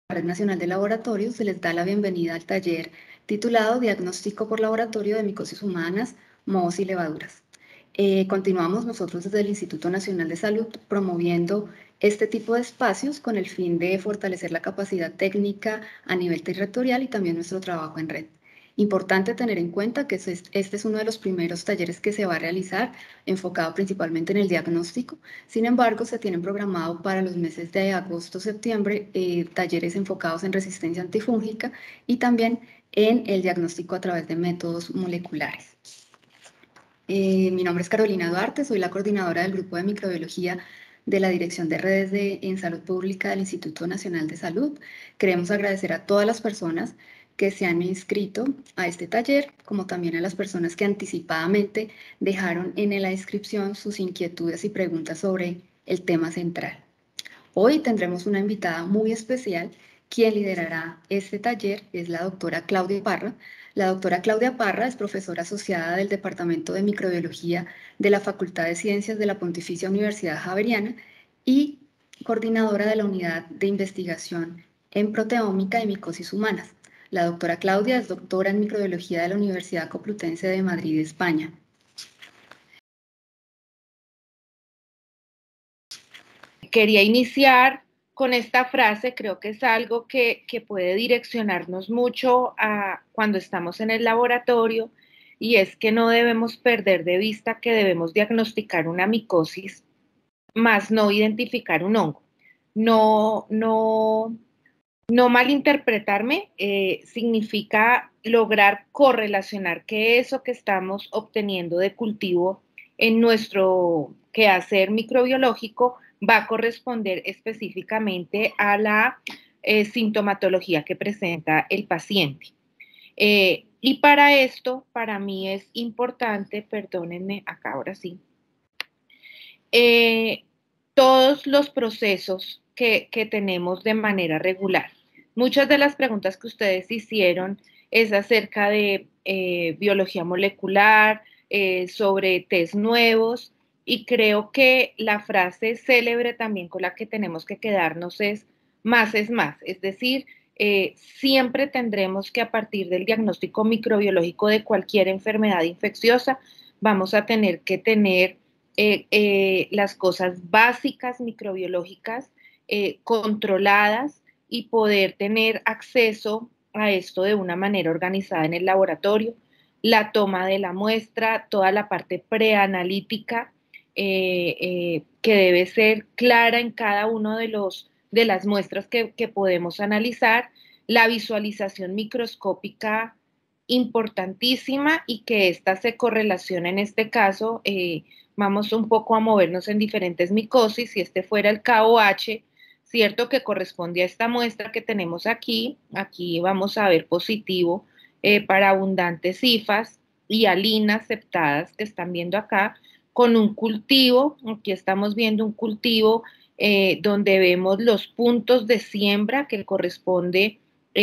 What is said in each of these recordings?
Red Nacional de Laboratorios se les da la bienvenida al taller titulado Diagnóstico por Laboratorio de Micosis Humanas, Mohos y Levaduras. Continuamos nosotros desde el Instituto Nacional de Salud promoviendo este tipo de espacios con el fin de fortalecer la capacidad técnica a nivel territorial y también nuestro trabajo en red. Importante tener en cuenta que este es uno de los primeros talleres que se va a realizar, enfocado principalmente en el diagnóstico. Sin embargo, se tienen programado para los meses de agosto-septiembre talleres enfocados en resistencia antifúngica y también en el diagnóstico a través de métodos moleculares. Mi nombre es Carolina Duarte, soy la coordinadora del Grupo de Microbiología de la Dirección de Redes en Salud Pública del Instituto Nacional de Salud. Queremos agradecer a todas las personas que se han inscrito a este taller, como también a las personas que anticipadamente dejaron en la descripción sus inquietudes y preguntas sobre el tema central. Hoy tendremos una invitada muy especial. Quien liderará este taller es la doctora Claudia Parra. La doctora Claudia Parra es profesora asociada del Departamento de Microbiología de la Facultad de Ciencias de la Pontificia Universidad Javeriana y coordinadora de la Unidad de Investigación en Proteómica y Micosis Humanas. La doctora Claudia es doctora en Microbiología de la Universidad Complutense de Madrid, España. Quería iniciar con esta frase, creo que es algo que puede direccionarnos mucho a cuando estamos en el laboratorio, y es que no debemos perder de vista que debemos diagnosticar una micosis, más no identificar un hongo. No malinterpretarme, significa lograr correlacionar que eso que estamos obteniendo de cultivo en nuestro quehacer microbiológico va a corresponder específicamente a la sintomatología que presenta el paciente. Y para esto, para mí es importante, perdónenme, acá ahora sí, todos los procesos que tenemos de manera regular. Muchas de las preguntas que ustedes hicieron es acerca de biología molecular, sobre test nuevos, y creo que la frase célebre también con la que tenemos que quedarnos es más, es decir, siempre tendremos que, a partir del diagnóstico microbiológico de cualquier enfermedad infecciosa, vamos a tener que tener las cosas básicas microbiológicas controladas y poder tener acceso a esto de una manera organizada en el laboratorio. La toma de la muestra, toda la parte preanalítica que debe ser clara en cada uno de las muestras que podemos analizar, la visualización microscópica importantísima, y que ésta se correlaciona en este caso. Vamos un poco a movernos en diferentes micosis. Si este fuera el KOH, ¿cierto?, que corresponde a esta muestra que tenemos aquí, aquí vamos a ver positivo para abundantes hifas y alinas aceptadas que están viendo acá, con un cultivo. Aquí estamos viendo un cultivo donde vemos los puntos de siembra que corresponde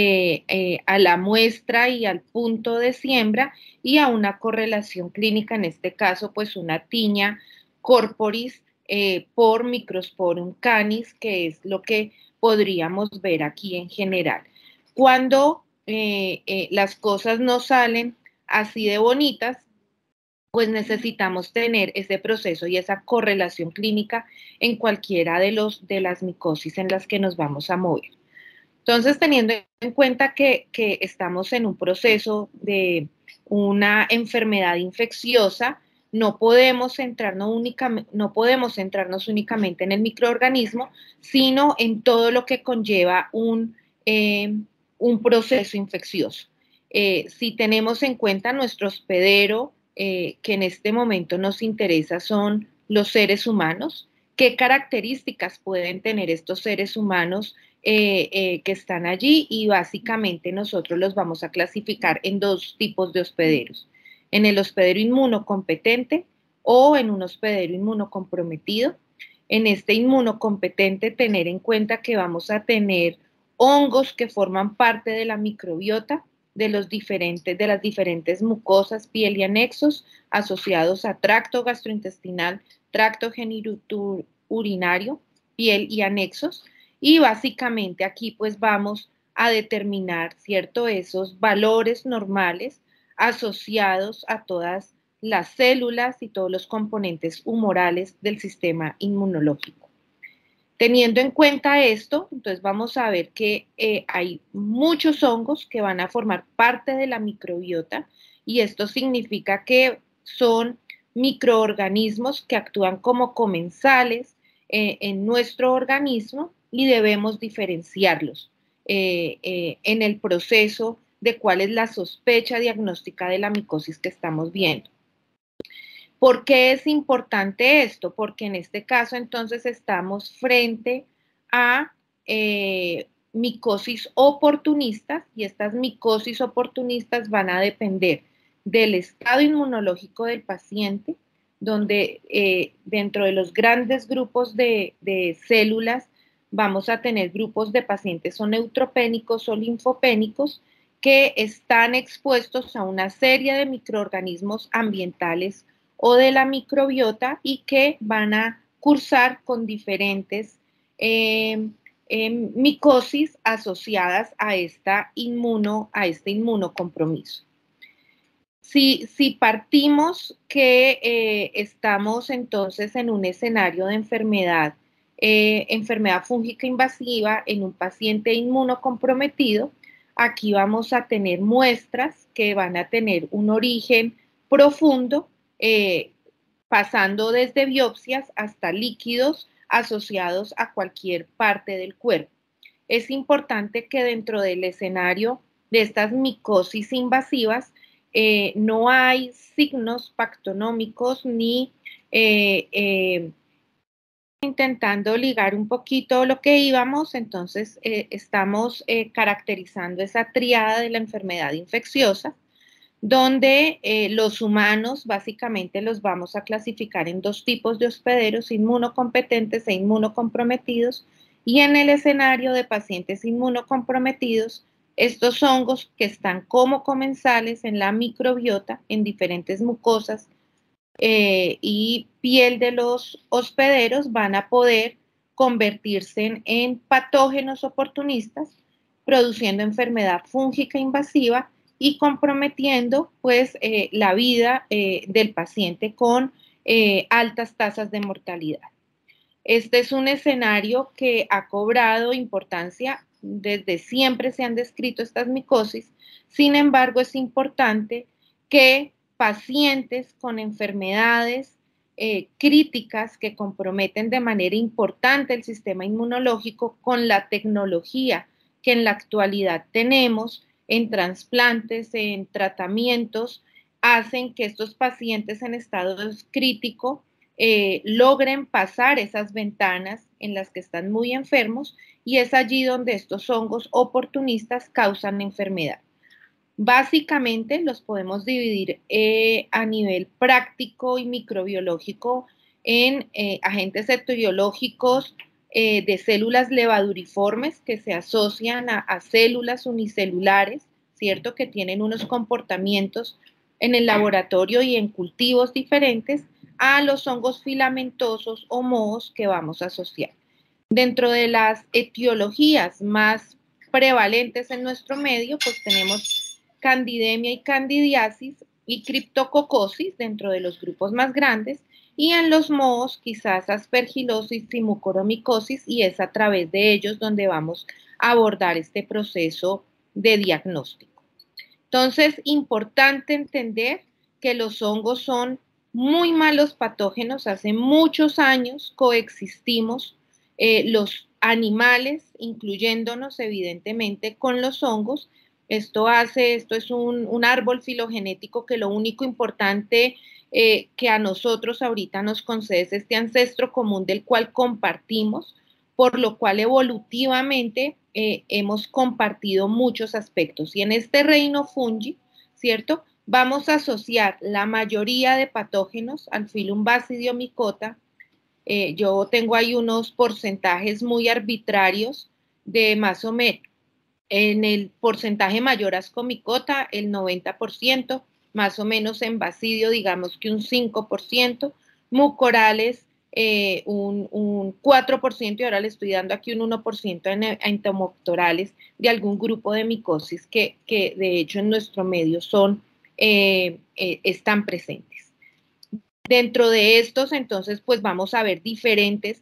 a la muestra y al punto de siembra, y a una correlación clínica, en este caso pues una tiña corporis por Microsporum canis, que es lo que podríamos ver aquí en general. Cuando las cosas no salen así de bonitas, pues necesitamos tener ese proceso y esa correlación clínica en cualquiera de las micosis en las que nos vamos a mover. Entonces, teniendo en cuenta que estamos en un proceso de una enfermedad infecciosa, no podemos centrarnos únicamente en el microorganismo, sino en todo lo que conlleva un proceso infeccioso. Si tenemos en cuenta nuestro hospedero, que en este momento nos interesa son los seres humanos, ¿qué características pueden tener estos seres humanos que están allí? Y básicamente nosotros los vamos a clasificar en dos tipos de hospederos: en el hospedero inmunocompetente o en un hospedero inmunocomprometido. En este inmunocompetente, tener en cuenta que vamos a tener hongos que forman parte de la microbiota de las diferentes mucosas, piel y anexos asociados a tracto gastrointestinal, tracto genitourinario, piel y anexos. y básicamente aquí pues vamos a determinar, ¿cierto?, esos valores normales asociados a todas las células y todos los componentes humorales del sistema inmunológico. Teniendo en cuenta esto, entonces vamos a ver que hay muchos hongos que van a formar parte de la microbiota y esto significa que son microorganismos que actúan como comensales en nuestro organismo y debemos diferenciarlos en el proceso de cuál es la sospecha diagnóstica de la micosis que estamos viendo. ¿Por qué es importante esto? Porque en este caso entonces estamos frente a micosis oportunistas y estas micosis oportunistas van a depender del estado inmunológico del paciente, donde dentro de los grandes grupos de células vamos a tener grupos de pacientes o neutropénicos o linfopénicos que están expuestos a una serie de microorganismos ambientales o de la microbiota y que van a cursar con diferentes micosis asociadas a este inmunocompromiso. Si partimos que estamos entonces en un escenario de enfermedad fúngica invasiva en un paciente inmunocomprometido, aquí vamos a tener muestras que van a tener un origen profundo, pasando desde biopsias hasta líquidos asociados a cualquier parte del cuerpo. Es importante que dentro del escenario de estas micosis invasivas no hay signos pactonómicos ni intentando ligar un poquito lo que íbamos, entonces estamos caracterizando esa triada de la enfermedad infecciosa, donde los humanos básicamente los vamos a clasificar en dos tipos de hospederos, inmunocompetentes e inmunocomprometidos, y en el escenario de pacientes inmunocomprometidos, estos hongos que están como comensales en la microbiota, en diferentes mucosas y piel de los hospederos, van a poder convertirse en patógenos oportunistas, produciendo enfermedad fúngica invasiva y comprometiendo pues la vida del paciente con altas tasas de mortalidad. Este es un escenario que ha cobrado importancia, desde siempre se han descrito estas micosis, sin embargo es importante que pacientes con enfermedades críticas que comprometen de manera importante el sistema inmunológico, con la tecnología que en la actualidad tenemos en trasplantes, en tratamientos, hacen que estos pacientes en estado crítico logren pasar esas ventanas en las que están muy enfermos, y es allí donde estos hongos oportunistas causan enfermedad. Básicamente los podemos dividir a nivel práctico y microbiológico en agentes etiológicos de células levaduriformes que se asocian a células unicelulares, ¿cierto?, que tienen unos comportamientos en el laboratorio y en cultivos diferentes a los hongos filamentosos o mohos que vamos a asociar. Dentro de las etiologías más prevalentes en nuestro medio, pues tenemos candidemia y candidiasis y criptococosis dentro de los grupos más grandes, y en los mohos quizás aspergilosis y mucoromicosis, y es a través de ellos donde vamos a abordar este proceso de diagnóstico. Entonces, importante entender que los hongos son muy malos patógenos. Hace muchos años coexistimos los animales, incluyéndonos evidentemente con los hongos. Esto es un árbol filogenético que lo único importante que a nosotros ahorita nos concede es este ancestro común del cual compartimos, por lo cual evolutivamente hemos compartido muchos aspectos. Y en este reino fungi, ¿cierto?, vamos a asociar la mayoría de patógenos al filum Basidiomycota. Yo tengo ahí unos porcentajes muy arbitrarios de más o menos, en el porcentaje mayor Ascomycota, el 90%, más o menos en Basidio, digamos que un 5%, Mucorales un 4% y ahora le estoy dando aquí un 1% en entomoctorales de algún grupo de micosis que de hecho en nuestro medio están presentes. Dentro de estos, entonces, pues vamos a ver diferentes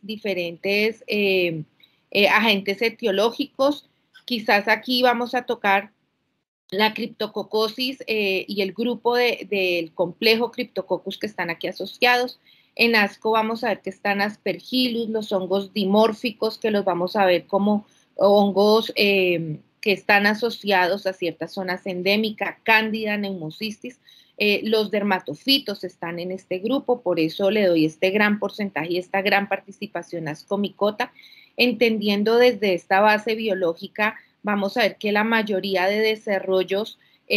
agentes etiológicos. Quizás aquí vamos a tocar la criptococosis y el grupo del complejo Cryptococcus que están aquí asociados. En asco vamos a ver que están Aspergillus, los hongos dimórficos, que los vamos a ver como hongos que están asociados a ciertas zonas endémicas, cándida, neumocistis. Los dermatofitos están en este grupo, por eso le doy este gran porcentaje y esta gran participación a ascomicota, entendiendo desde esta base biológica. Vamos a ver que la mayoría de desarrollos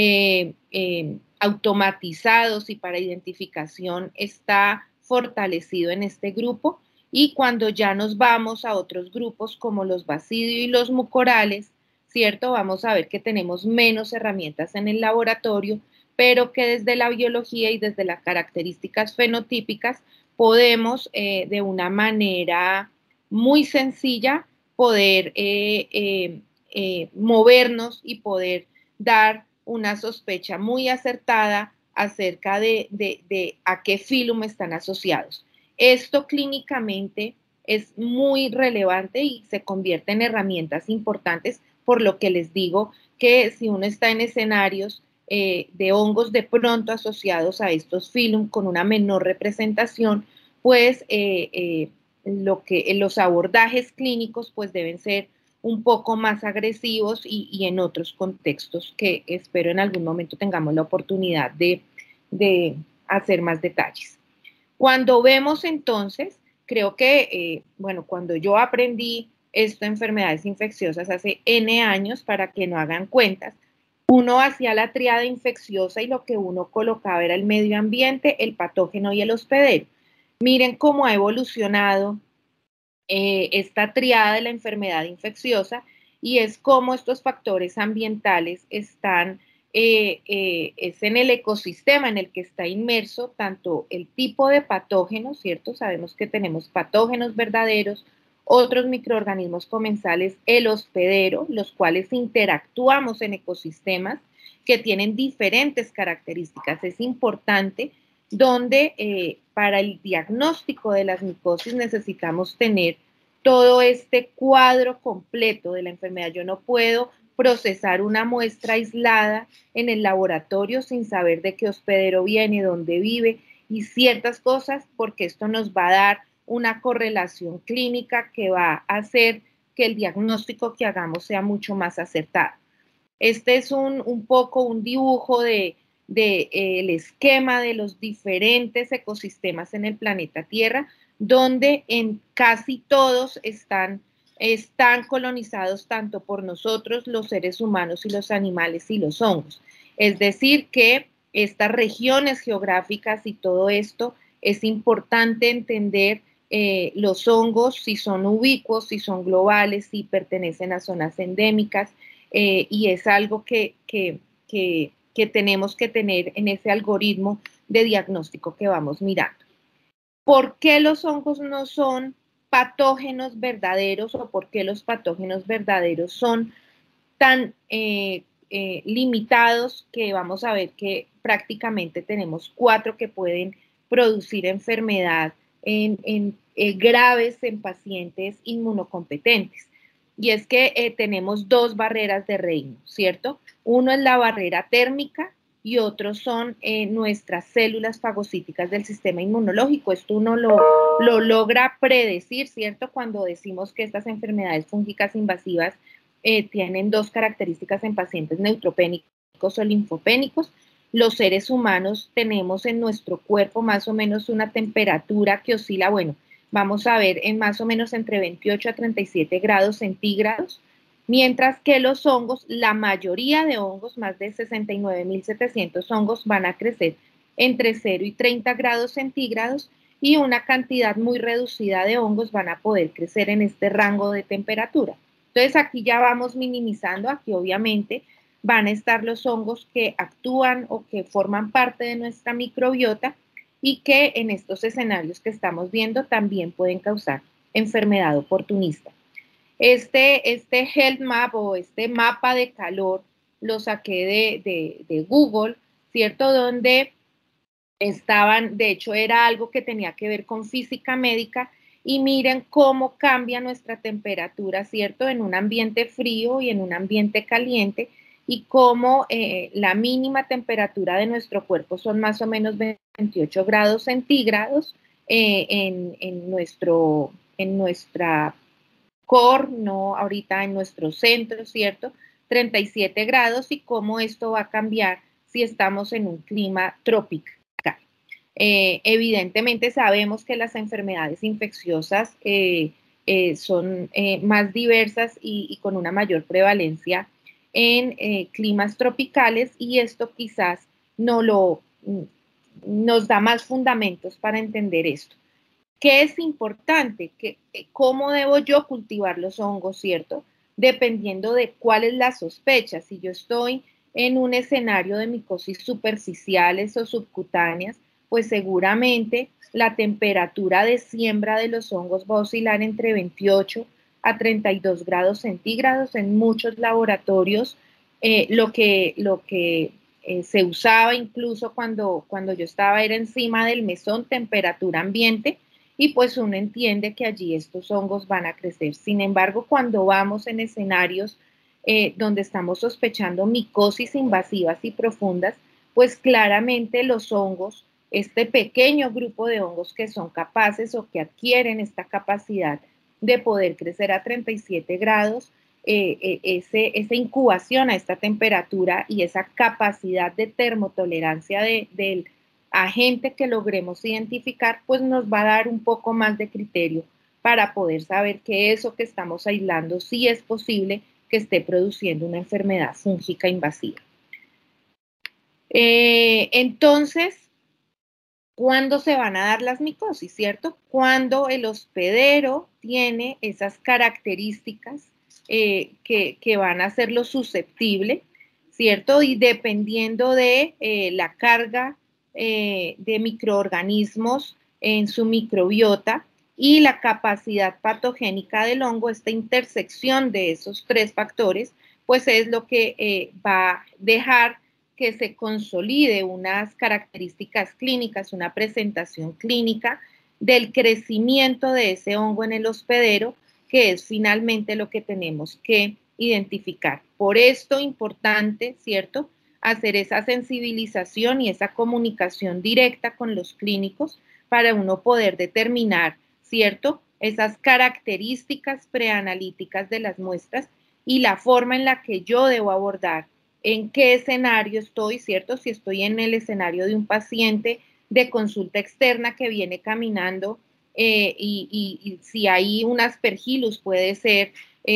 automatizados y para identificación está fortalecido en este grupo, y cuando ya nos vamos a otros grupos como los basidio y los mucorales, ¿cierto? Vamos a ver que tenemos menos herramientas en el laboratorio, pero que desde la biología y desde las características fenotípicas podemos de una manera muy sencilla poder movernos y poder dar una sospecha muy acertada acerca de a qué filum están asociados. Esto clínicamente es muy relevante y se convierte en herramientas importantes, por lo que les digo que si uno está en escenarios de hongos de pronto asociados a estos filum con una menor representación, pues los abordajes clínicos pues deben ser un poco más agresivos y en otros contextos que espero en algún momento tengamos la oportunidad de hacer más detalles. Cuando vemos entonces, creo que, bueno, cuando yo aprendí esto, enfermedades infecciosas hace N años, para que no hagan cuentas, uno hacía la triada infecciosa y lo que uno colocaba era el medio ambiente, el patógeno y el hospedero. Miren cómo ha evolucionado esta triada de la enfermedad infecciosa, y es cómo estos factores ambientales están, es en el ecosistema en el que está inmerso tanto el tipo de patógenos, ¿cierto? Sabemos que tenemos patógenos verdaderos, otros microorganismos comensales, el hospedero, los cuales interactuamos en ecosistemas que tienen diferentes características. Es importante donde para el diagnóstico de las micosis necesitamos tener todo este cuadro completo de la enfermedad. Yo no puedo procesar una muestra aislada en el laboratorio sin saber de qué hospedero viene, dónde vive y ciertas cosas, porque esto nos va a dar una correlación clínica que va a hacer que el diagnóstico que hagamos sea mucho más acertado. Este es un poco un dibujo el esquema de los diferentes ecosistemas en el planeta Tierra, donde en casi todos están colonizados tanto por nosotros, los seres humanos y los animales y los hongos. Es decir, que estas regiones geográficas y todo esto es importante entender los hongos, si son ubicuos, si son globales, si pertenecen a zonas endémicas, y es algo que tenemos que tener en ese algoritmo de diagnóstico que vamos mirando. ¿Por qué los hongos no son patógenos verdaderos o por qué los patógenos verdaderos son tan limitados, que vamos a ver que prácticamente tenemos 4 que pueden producir enfermedad graves en pacientes inmunocompetentes? Y es que tenemos 2 barreras de reino, ¿cierto? Uno es la barrera térmica y otros son nuestras células fagocíticas del sistema inmunológico. Esto uno lo logra predecir, ¿cierto? Cuando decimos que estas enfermedades fúngicas invasivas tienen 2 características en pacientes neutropénicos o linfopénicos. Los seres humanos tenemos en nuestro cuerpo más o menos una temperatura que oscila, bueno, vamos a ver en más o menos entre 28 a 37 grados centígrados, mientras que los hongos, la mayoría de hongos, más de 69.700 hongos, van a crecer entre 0 y 30 grados centígrados, y una cantidad muy reducida de hongos van a poder crecer en este rango de temperatura. Entonces aquí ya vamos minimizando, aquí obviamente van a estar los hongos que actúan o que forman parte de nuestra microbiota, y que en estos escenarios que estamos viendo también pueden causar enfermedad oportunista. Este health map o este mapa de calor lo saqué de Google, ¿cierto? Donde estaban, de hecho era algo que tenía que ver con física médica, y miren cómo cambia nuestra temperatura, ¿cierto? En un ambiente frío y en un ambiente caliente, y cómo la mínima temperatura de nuestro cuerpo son más o menos 28 grados centígrados en nuestra core, no ahorita en nuestro centro, ¿cierto? 37 grados, y cómo esto va a cambiar si estamos en un clima tropical. Evidentemente sabemos que las enfermedades infecciosas son más diversas y con una mayor prevalencia en climas tropicales, y esto quizás nos da más fundamentos para entender esto. ¿Qué es importante? ¿Cómo debo yo cultivar los hongos, cierto? Dependiendo de cuál es la sospecha. Si yo estoy en un escenario de micosis superficiales o subcutáneas, pues seguramente la temperatura de siembra de los hongos va a oscilar entre 28 a 32 grados centígrados. En muchos laboratorios, lo que se usaba incluso cuando yo estaba era encima del mesón, temperatura ambiente, y pues uno entiende que allí estos hongos van a crecer. Sin embargo, cuando vamos en escenarios donde estamos sospechando micosis invasivas y profundas, pues claramente los hongos, este pequeño grupo de hongos que son capaces o que adquieren esta capacidad de poder crecer a 37 grados, esa incubación a esta temperatura y esa capacidad de termotolerancia del agente que logremos identificar, pues nos va a dar un poco más de criterio para poder saber que eso que estamos aislando sí es posible que esté produciendo una enfermedad fúngica invasiva. Entonces, ¿cuándo se van a dar las micosis, cierto? Cuando el hospedero tiene esas características que van a hacerlo susceptible, ¿cierto? Y dependiendo de la carga de microorganismos en su microbiota y la capacidad patogénica del hongo, esta intersección de esos tres factores, pues es lo que va a dejar que se consolide unas características clínicas, una presentación clínica del crecimiento de ese hongo en el hospedero, que es finalmente lo que tenemos que identificar. Por esto importante, ¿cierto?, hacer esa sensibilización y esa comunicación directa con los clínicos para uno poder determinar, ¿cierto?, esas características preanalíticas de las muestras y la forma en la que yo debo abordar en qué escenario estoy, ¿cierto? Si estoy en el escenario de un paciente de consulta externa que viene caminando y si hay un aspergillus puede ser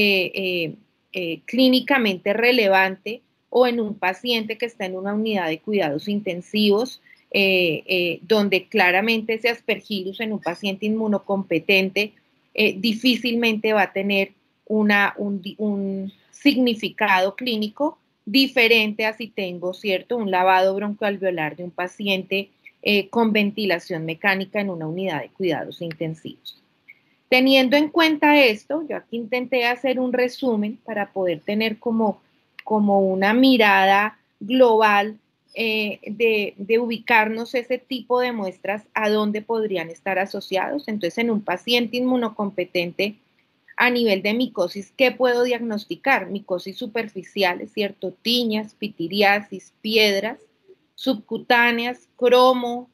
clínicamente relevante, o en un paciente que está en una unidad de cuidados intensivos, donde claramente ese aspergillus en un paciente inmunocompetente difícilmente va a tener un significado clínico diferente a si tengo, ¿cierto?, un lavado broncoalveolar de un paciente con ventilación mecánica en una unidad de cuidados intensivos. Teniendo en cuenta esto, yo aquí intenté hacer un resumen para poder tener como una mirada global de ubicarnos ese tipo de muestras a dónde podrían estar asociados. Entonces, en un paciente inmunocompetente, a nivel de micosis, ¿qué puedo diagnosticar? Micosis superficiales, ¿cierto? Tiñas, pitiriasis, piedras, subcutáneas, cromo,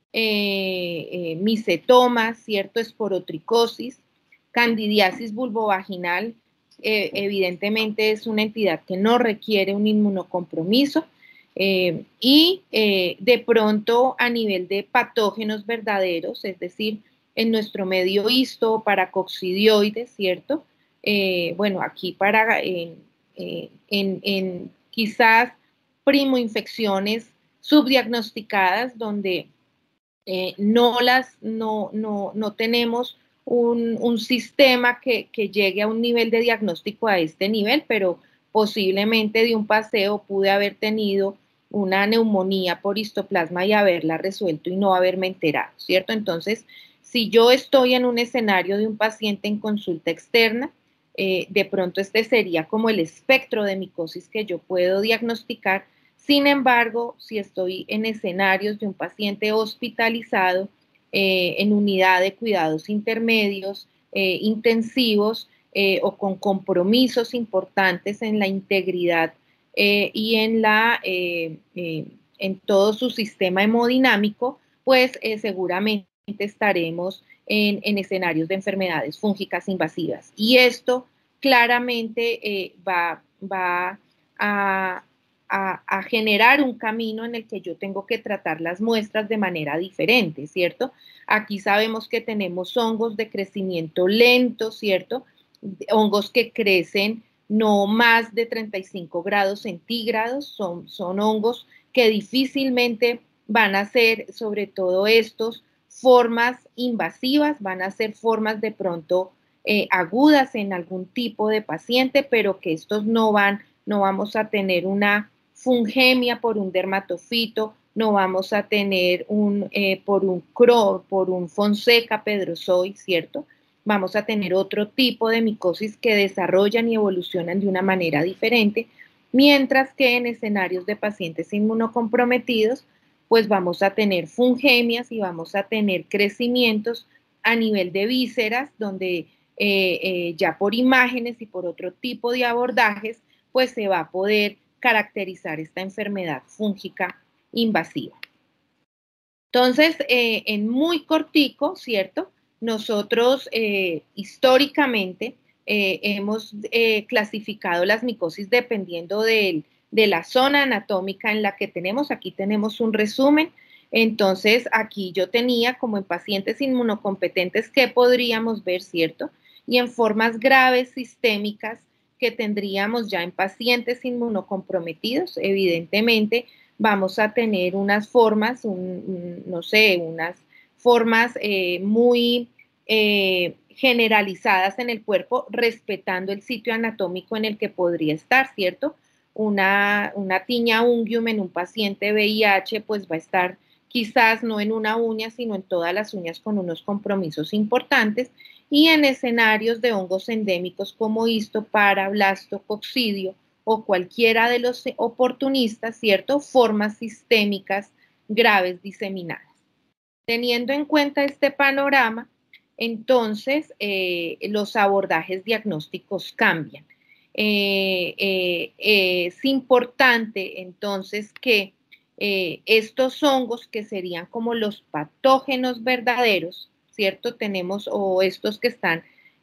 micetomas, ¿cierto? Esporotricosis, candidiasis vulvovaginal, evidentemente es una entidad que no requiere un inmunocompromiso, y de pronto a nivel de patógenos verdaderos, es decir, en nuestro medio histoparacoxidioides, ¿cierto? Bueno, aquí para en quizás primoinfecciones subdiagnosticadas donde no tenemos un sistema que llegue a un nivel de diagnóstico a este nivel, pero posiblemente de un paseo pude haber tenido una neumonía por histoplasma y haberla resuelto y no haberme enterado, ¿cierto? Entonces, si yo estoy en un escenario de un paciente en consulta externa, de pronto este sería como el espectro de micosis que yo puedo diagnosticar. Sin embargo, si estoy en escenarios de un paciente hospitalizado, en unidad de cuidados intermedios, intensivos, o con compromisos importantes en la integridad y en todo su sistema hemodinámico, pues seguramente estaremos en escenarios de enfermedades fúngicas invasivas. Y esto claramente va a generar un camino en el que yo tengo que tratar las muestras de manera diferente, ¿cierto? Aquí sabemos que tenemos hongos de crecimiento lento, ¿cierto? Hongos que crecen no más de 35 grados centígrados, son hongos que difícilmente van a ser, sobre todo estos, formas invasivas, van a ser formas de pronto agudas en algún tipo de paciente, pero que estos no vamos a tener una fungemia por un dermatofito, no vamos a tener por un Fonseca pedrozoy, ¿cierto? Vamos a tener otro tipo de micosis que desarrollan y evolucionan de una manera diferente, mientras que en escenarios de pacientes inmunocomprometidos, pues vamos a tener fungemias y vamos a tener crecimientos a nivel de vísceras, donde ya por imágenes y por otro tipo de abordajes, pues se va a poder caracterizar esta enfermedad fúngica invasiva. Entonces, en muy cortico, ¿cierto? Nosotros históricamente hemos clasificado las micosis dependiendo de la zona anatómica en la que tenemos. Aquí tenemos un resumen. Entonces, aquí yo tenía como en pacientes inmunocompetentes que podríamos ver, ¿cierto? Y en formas graves sistémicas que tendríamos ya en pacientes inmunocomprometidos, evidentemente vamos a tener unas formas, no sé, unas formas muy generalizadas en el cuerpo, respetando el sitio anatómico en el que podría estar, ¿cierto? Una tiña unguium en un paciente VIH, pues va a estar quizás no en una uña, sino en todas las uñas con unos compromisos importantes, y en escenarios de hongos endémicos como histopara, coccidio, o cualquiera de los oportunistas, ¿cierto? Formas sistémicas graves diseminadas. Teniendo en cuenta este panorama, entonces los abordajes diagnósticos cambian. Es importante entonces que estos hongos que serían como los patógenos verdaderos, ¿cierto? Tenemos, o estos que están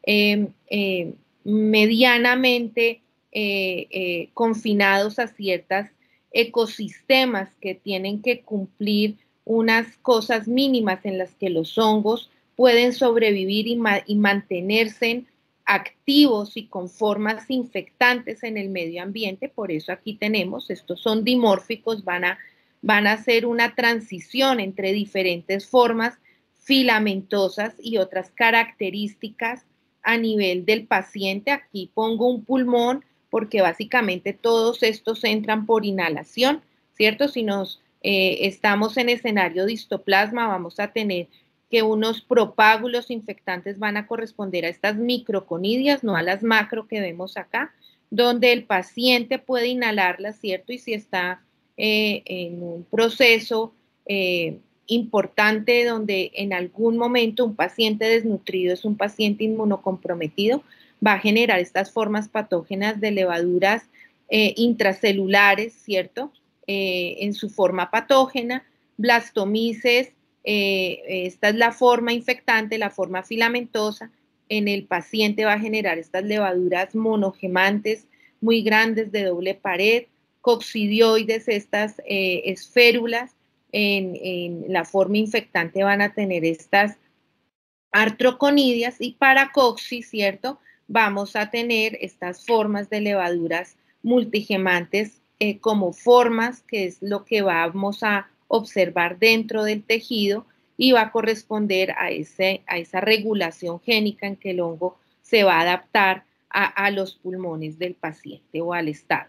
medianamente confinados a ciertos ecosistemas que tienen que cumplir unas cosas mínimas en las que los hongos pueden sobrevivir y mantenerse activos y con formas infectantes en el medio ambiente. Por eso aquí tenemos, estos son dimórficos, van a hacer una transición entre diferentes formas filamentosas y otras características a nivel del paciente. Aquí pongo un pulmón porque básicamente todos estos entran por inhalación, ¿cierto? Si nos estamos en escenario de histoplasma, vamos a tener que unos propágulos infectantes van a corresponder a estas microconidias, no a las macro que vemos acá, donde el paciente puede inhalarlas, ¿cierto? Y si está en un proceso importante donde en algún momento un paciente desnutrido es un paciente inmunocomprometido, va a generar estas formas patógenas de levaduras intracelulares, ¿cierto? En su forma patógena, blastomices, esta es la forma infectante, la forma filamentosa. En el paciente va a generar estas levaduras monogemantes muy grandes de doble pared, coccidioides, estas esférulas. En la forma infectante van a tener estas artroconidias, y para coxis, ¿cierto? Vamos a tener estas formas de levaduras multigemantes como formas, que es lo que vamos a observar dentro del tejido y va a corresponder a esa regulación génica en que el hongo se va a adaptar a los pulmones del paciente o al estado.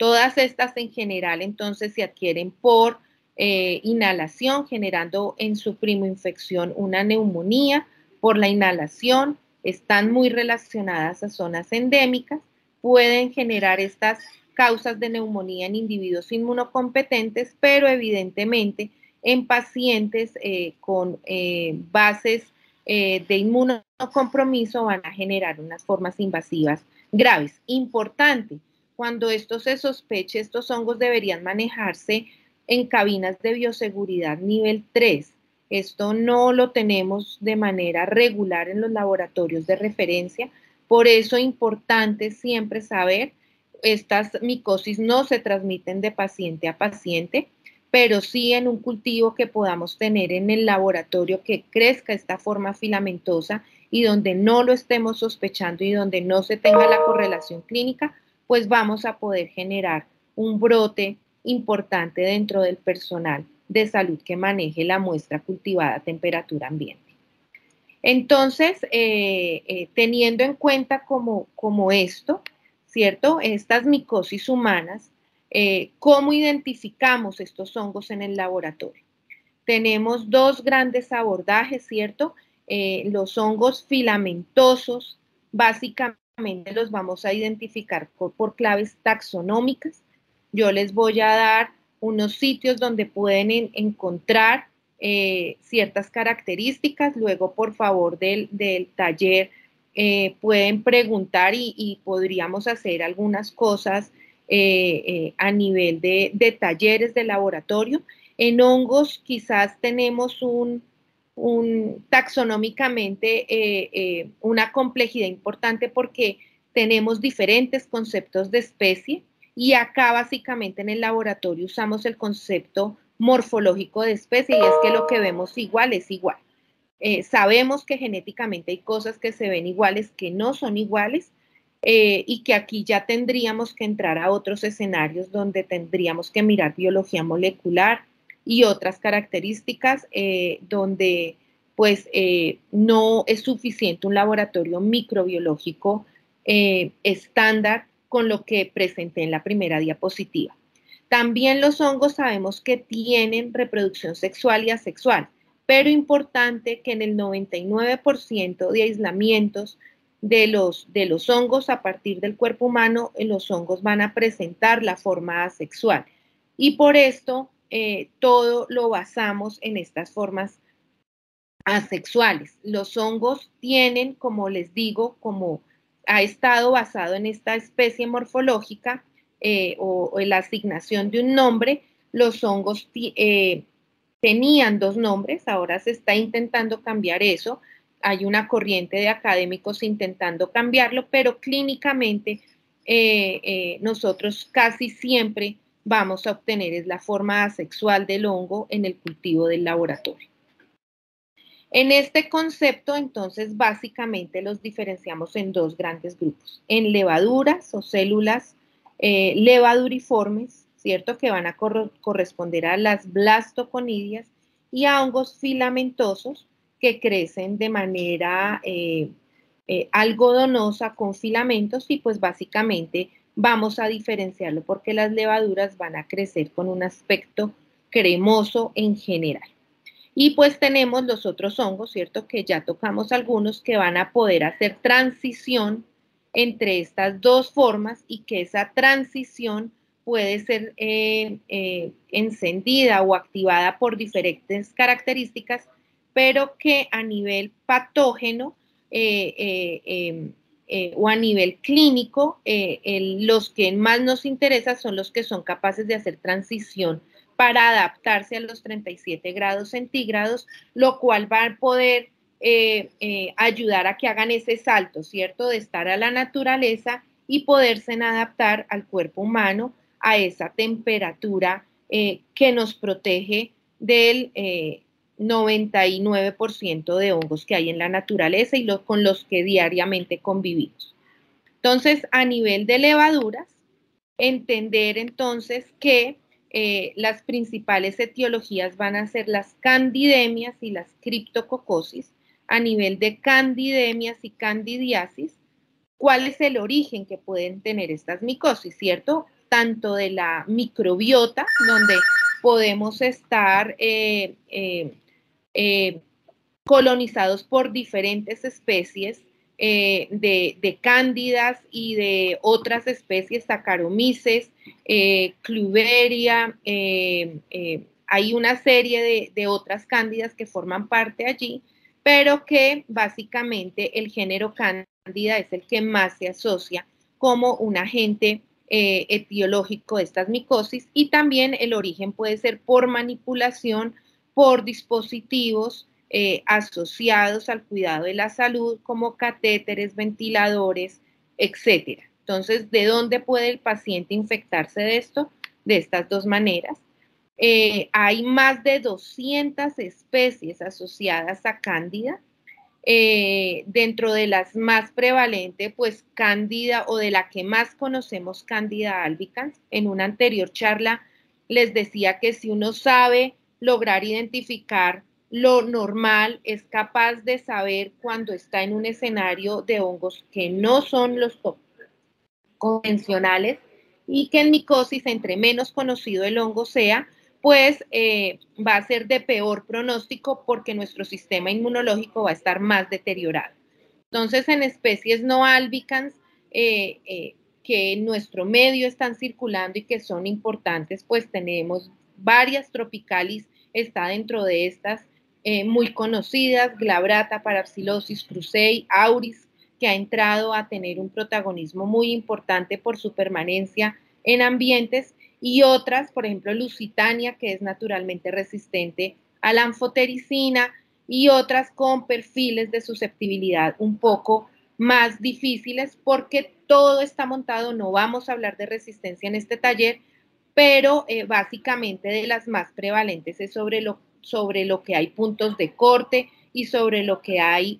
Todas estas en general entonces se adquieren por inhalación, generando en su primoinfección una neumonía. Por la inhalación, están muy relacionadas a zonas endémicas, pueden generar estas causas de neumonía en individuos inmunocompetentes, pero evidentemente en pacientes con bases de inmunocompromiso van a generar unas formas invasivas graves. Importante, cuando esto se sospeche, estos hongos deberían manejarse en cabinas de bioseguridad nivel 3. Esto no lo tenemos de manera regular en los laboratorios de referencia, por eso es importante siempre saber, estas micosis no se transmiten de paciente a paciente, pero sí en un cultivo que podamos tener en el laboratorio que crezca esta forma filamentosa y donde no lo estemos sospechando y donde no se tenga la correlación clínica, pues vamos a poder generar un brote importante dentro del personal de salud que maneje la muestra cultivada a temperatura ambiente. Entonces, teniendo en cuenta como esto, ¿cierto? Estas micosis humanas, ¿cómo identificamos estos hongos en el laboratorio? Tenemos dos grandes abordajes, ¿cierto? Los hongos filamentosos, básicamente los vamos a identificar por claves taxonómicas. Yo les voy a dar unos sitios donde pueden encontrar ciertas características. Luego, por favor, del taller pueden preguntar y podríamos hacer algunas cosas a nivel de talleres de laboratorio. En hongos quizás tenemos taxonómicamente una complejidad importante porque tenemos diferentes conceptos de especie y acá básicamente en el laboratorio usamos el concepto morfológico de especie y es que lo que vemos igual es igual. Sabemos que genéticamente hay cosas que se ven iguales que no son iguales y que aquí ya tendríamos que entrar a otros escenarios donde tendríamos que mirar biología molecular y otras características donde pues no es suficiente un laboratorio microbiológico estándar con lo que presenté en la primera diapositiva. También los hongos sabemos que tienen reproducción sexual y asexual, pero importante que en el 99% de aislamientos de los hongos a partir del cuerpo humano, los hongos van a presentar la forma asexual. Y por esto todo lo basamos en estas formas asexuales. Los hongos tienen, como les digo, como ha estado basado en esta especie morfológica o en la asignación de un nombre, los hongos tenían dos nombres, ahora se está intentando cambiar eso. Hay una corriente de académicos intentando cambiarlo, pero clínicamente nosotros casi siempre vamos a obtener es la forma asexual del hongo en el cultivo del laboratorio. En este concepto, entonces, básicamente los diferenciamos en dos grandes grupos, en levaduras o células levaduriformes, ¿cierto? Que van a corresponder a las blastoconidias y a hongos filamentosos que crecen de manera algodonosa con filamentos y pues básicamente vamos a diferenciarlo porque las levaduras van a crecer con un aspecto cremoso en general. Y pues tenemos los otros hongos, ¿cierto? Que ya tocamos algunos que van a poder hacer transición entre estas dos formas y que esa transición puede ser encendida o activada por diferentes características, pero que a nivel patógeno o a nivel clínico, los que más nos interesan son los que son capaces de hacer transición para adaptarse a los 37 grados centígrados, lo cual va a poder ayudar a que hagan ese salto, ¿cierto? De estar a la naturaleza y poderse adaptar al cuerpo humano a esa temperatura que nos protege del 99% de hongos que hay en la naturaleza y con los que diariamente convivimos. Entonces, a nivel de levaduras, entender entonces que las principales etiologías van a ser las candidemias y las criptococosis. A nivel de candidemias y candidiasis, ¿cuál es el origen que pueden tener estas micosis, cierto? tanto de la microbiota, donde podemos estar colonizados por diferentes especies de cándidas y de otras especies, Saccharomyces, Cluveria, hay una serie de otras cándidas que forman parte allí, pero que básicamente el género cándida es el que más se asocia como un agente etiológico de estas micosis, y también el origen puede ser por manipulación, por dispositivos asociados al cuidado de la salud, como catéteres, ventiladores, etcétera. Entonces, ¿de dónde puede el paciente infectarse de esto? De estas dos maneras. Hay más de 200 especies asociadas a cándida. Dentro de las más prevalentes, pues cándida, o de la que más conocemos, cándida albicans. En una anterior charla les decía que si uno sabe lograr identificar lo normal, es capaz de saber cuando está en un escenario de hongos que no son los convencionales, y que en micosis, entre menos conocido el hongo sea, pues va a ser de peor pronóstico, porque nuestro sistema inmunológico va a estar más deteriorado. Entonces, en especies no albicans que en nuestro medio están circulando y que son importantes, pues tenemos varias tropicalis, está dentro de estas muy conocidas, Glabrata, Parapsilosis, Crusei, Auris, que ha entrado a tener un protagonismo muy importante por su permanencia en ambientes, y otras, por ejemplo, Lusitania, que es naturalmente resistente a la anfotericina, y otras con perfiles de susceptibilidad un poco más difíciles, porque todo está montado. No vamos a hablar de resistencia en este taller, pero básicamente de las más prevalentes es sobre lo que hay puntos de corte y sobre lo que hay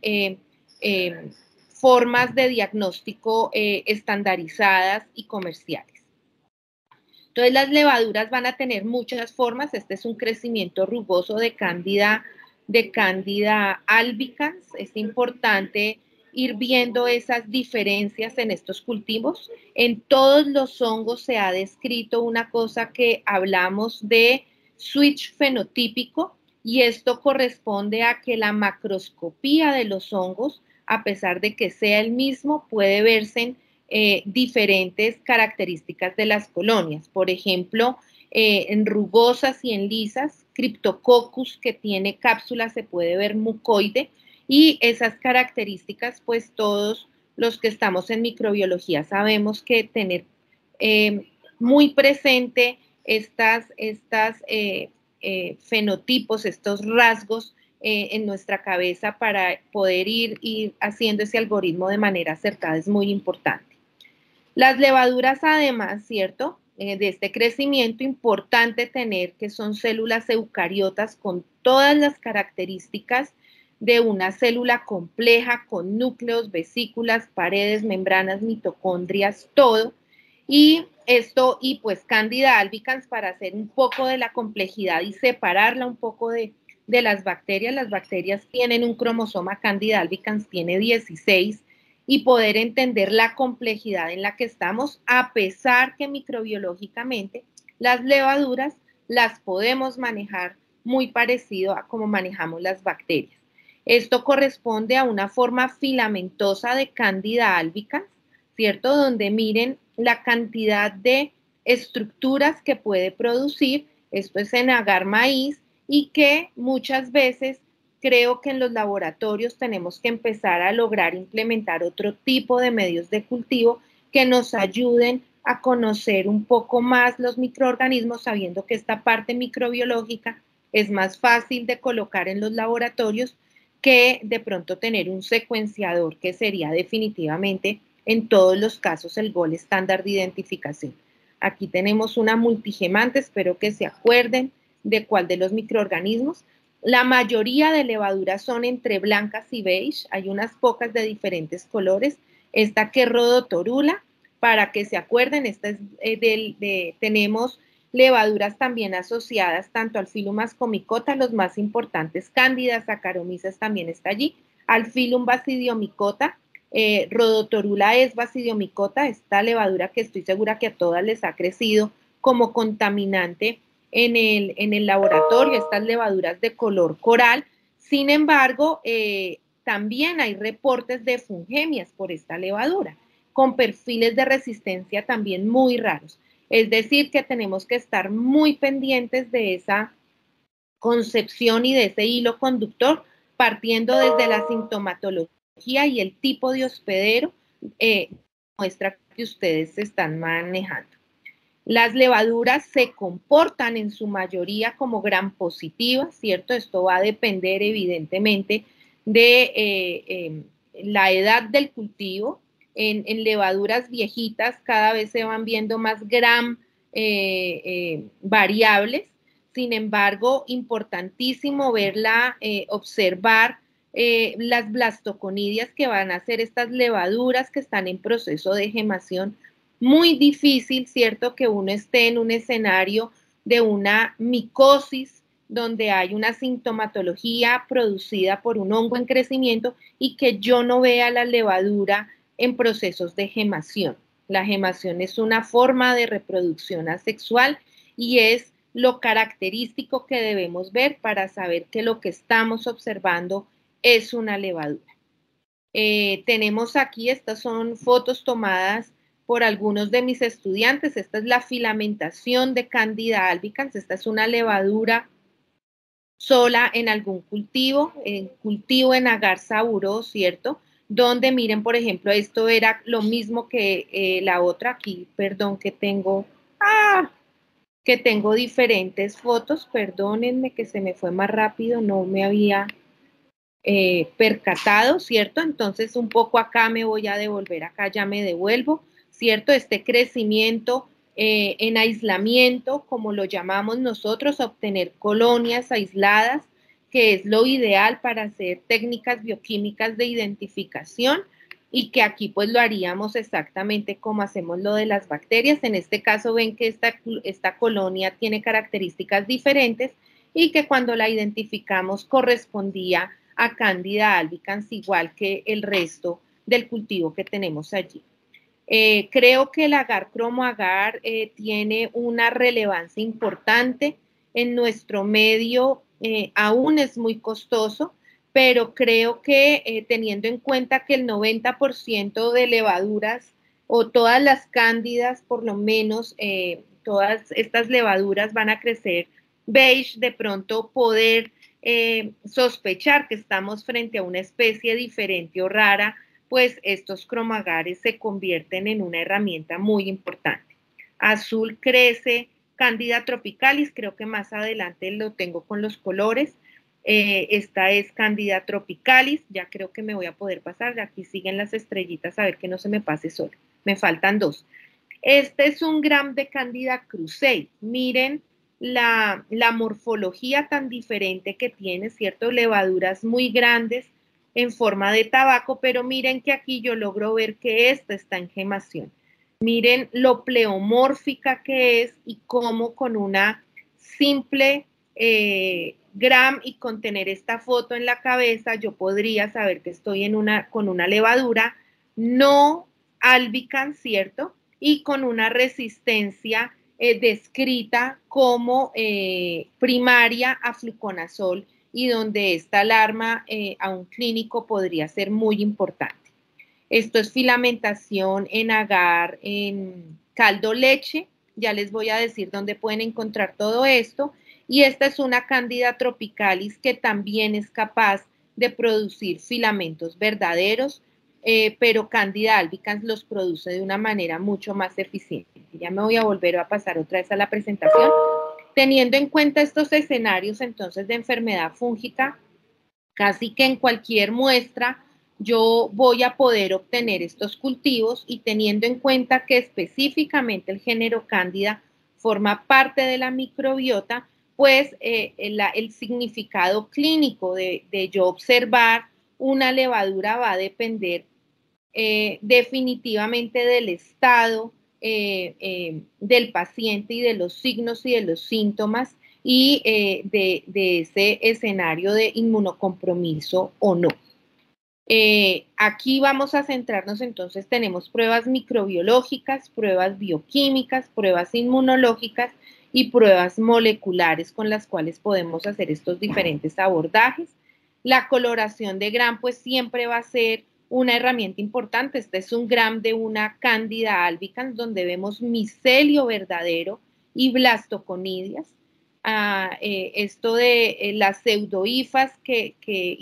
formas de diagnóstico estandarizadas y comerciales. Entonces, las levaduras van a tener muchas formas. Este es un crecimiento rugoso de Candida albicans. Es importante ir viendo esas diferencias en estos cultivos. En todos los hongos se ha descrito una cosa que hablamos de switch fenotípico, y esto corresponde a que la macroscopía de los hongos, a pesar de que sea el mismo, puede verse en diferentes características de las colonias. Por ejemplo, en rugosas y en lisas, Cryptococcus, que tiene cápsula, se puede ver mucoide, y esas características, pues todos los que estamos en microbiología sabemos que tener muy presente estas fenotipos, estos rasgos en nuestra cabeza para poder ir haciendo ese algoritmo de manera acertada es muy importante. Las levaduras, además, ¿cierto? De este crecimiento, importante tener que son células eucariotas con todas las características de una célula compleja, con núcleos, vesículas, paredes, membranas, mitocondrias, todo. Y pues Candida albicans, para hacer un poco de la complejidad y separarla un poco de las bacterias tienen un cromosoma. Candida albicans tiene 16, y poder entender la complejidad en la que estamos, a pesar que microbiológicamente las levaduras las podemos manejar muy parecido a como manejamos las bacterias. Esto corresponde a una forma filamentosa de Candida albicans, ¿cierto? Donde miren la cantidad de estructuras que puede producir. Esto es en agar maíz, y que muchas veces creo que en los laboratorios tenemos que empezar a lograr implementar otro tipo de medios de cultivo que nos ayuden a conocer un poco más los microorganismos, sabiendo que esta parte microbiológica es más fácil de colocar en los laboratorios que de pronto tener un secuenciador, que sería definitivamente en todos los casos el gol estándar de identificación. Aquí tenemos una multigemante, espero que se acuerden de cuál de los microorganismos. La mayoría de levaduras son entre blancas y beige, hay unas pocas de diferentes colores. Esta que es Rhodotorula, para que se acuerden, esta es tenemos levaduras también asociadas tanto al Phylum Ascomycota, los más importantes, Cándida, Saccharomyces también está allí, al Phylum Basidiomycota, Rhodotorula es basidiomycota, esta levadura que estoy segura que a todas les ha crecido como contaminante en el laboratorio, estas levaduras de color coral. Sin embargo, también hay reportes de fungemias por esta levadura, con perfiles de resistencia también muy raros. Es decir, que tenemos que estar muy pendientes de esa concepción y de ese hilo conductor, partiendo desde la sintomatología y el tipo de hospedero muestra que ustedes están manejando. Las levaduras se comportan en su mayoría como gram positivas, ¿cierto? Esto va a depender evidentemente de la edad del cultivo. En levaduras viejitas cada vez se van viendo más gram variables. Sin embargo, importantísimo verla, observar las blastoconidias que van a ser estas levaduras que están en proceso de gemación. Muy difícil, ¿cierto?, que uno esté en un escenario de una micosis donde hay una sintomatología producida por un hongo en crecimiento y que yo no vea la levadura en procesos de gemación. La gemación es una forma de reproducción asexual y es lo característico que debemos ver para saber que lo que estamos observando es una levadura. Tenemos aquí, estas son fotos tomadas por algunos de mis estudiantes. Esta es la filamentación de Candida albicans. Esta es una levadura sola en algún cultivo en agar saburó, ¿cierto? Donde miren, por ejemplo, esto era lo mismo que la otra. Aquí, perdón, que tengo diferentes fotos. Perdónenme que se me fue más rápido, no me había percatado, ¿cierto? Entonces un poco acá me voy a devolver, acá ya me devuelvo, ¿cierto? Este crecimiento en aislamiento, como lo llamamos nosotros, obtener colonias aisladas, que es lo ideal para hacer técnicas bioquímicas de identificación y que aquí pues lo haríamos exactamente como hacemos lo de las bacterias. En este caso ven que esta colonia tiene características diferentes y que cuando la identificamos correspondía a Candida albicans, igual que el resto del cultivo que tenemos allí. Creo que el agar cromoagar tiene una relevancia importante en nuestro medio, aún es muy costoso, pero creo que teniendo en cuenta que el 90% de levaduras o todas las cándidas, por lo menos todas estas levaduras van a crecer beige, de pronto poder sospechar que estamos frente a una especie diferente o rara, pues estos cromagares se convierten en una herramienta muy importante. Azul crece Candida tropicalis, creo que más adelante lo tengo con los colores. Esta es Candida tropicalis, ya creo que me voy a poder pasar, aquí siguen las estrellitas, a ver que no se me pase solo, me faltan dos. Este es un gram de Candida krusei, miren la morfología tan diferente que tiene, ¿cierto? Levaduras muy grandes en forma de tabaco, pero miren que aquí yo logro ver que esta está en gemación. Miren lo pleomórfica que es y cómo con una simple gram y con tener esta foto en la cabeza yo podría saber que estoy con una levadura no albicans, ¿cierto? Y con una resistencia descrita como primaria a fluconazol y donde esta alarma a un clínico podría ser muy importante. Esto es filamentación en agar, en caldo leche, ya les voy a decir dónde pueden encontrar todo esto. Y esta es una Candida tropicalis que también es capaz de producir filamentos verdaderos, pero Candida albicans los produce de una manera mucho más eficiente. Ya me voy a volver a pasar otra vez a la presentación. Teniendo en cuenta estos escenarios entonces de enfermedad fúngica, casi que en cualquier muestra yo voy a poder obtener estos cultivos y teniendo en cuenta que específicamente el género Cándida forma parte de la microbiota, pues el significado clínico de yo observar una levadura va a depender definitivamente del estado del paciente y de los signos y de los síntomas y de ese escenario de inmunocompromiso o no. Aquí vamos a centrarnos entonces, tenemos pruebas microbiológicas, pruebas bioquímicas, pruebas inmunológicas y pruebas moleculares con las cuales podemos hacer estos diferentes abordajes. La coloración de Gram pues siempre va a ser una herramienta importante. Este es un Gram de una Candida albicans donde vemos micelio verdadero y blastoconidias. Esto de las pseudohifas que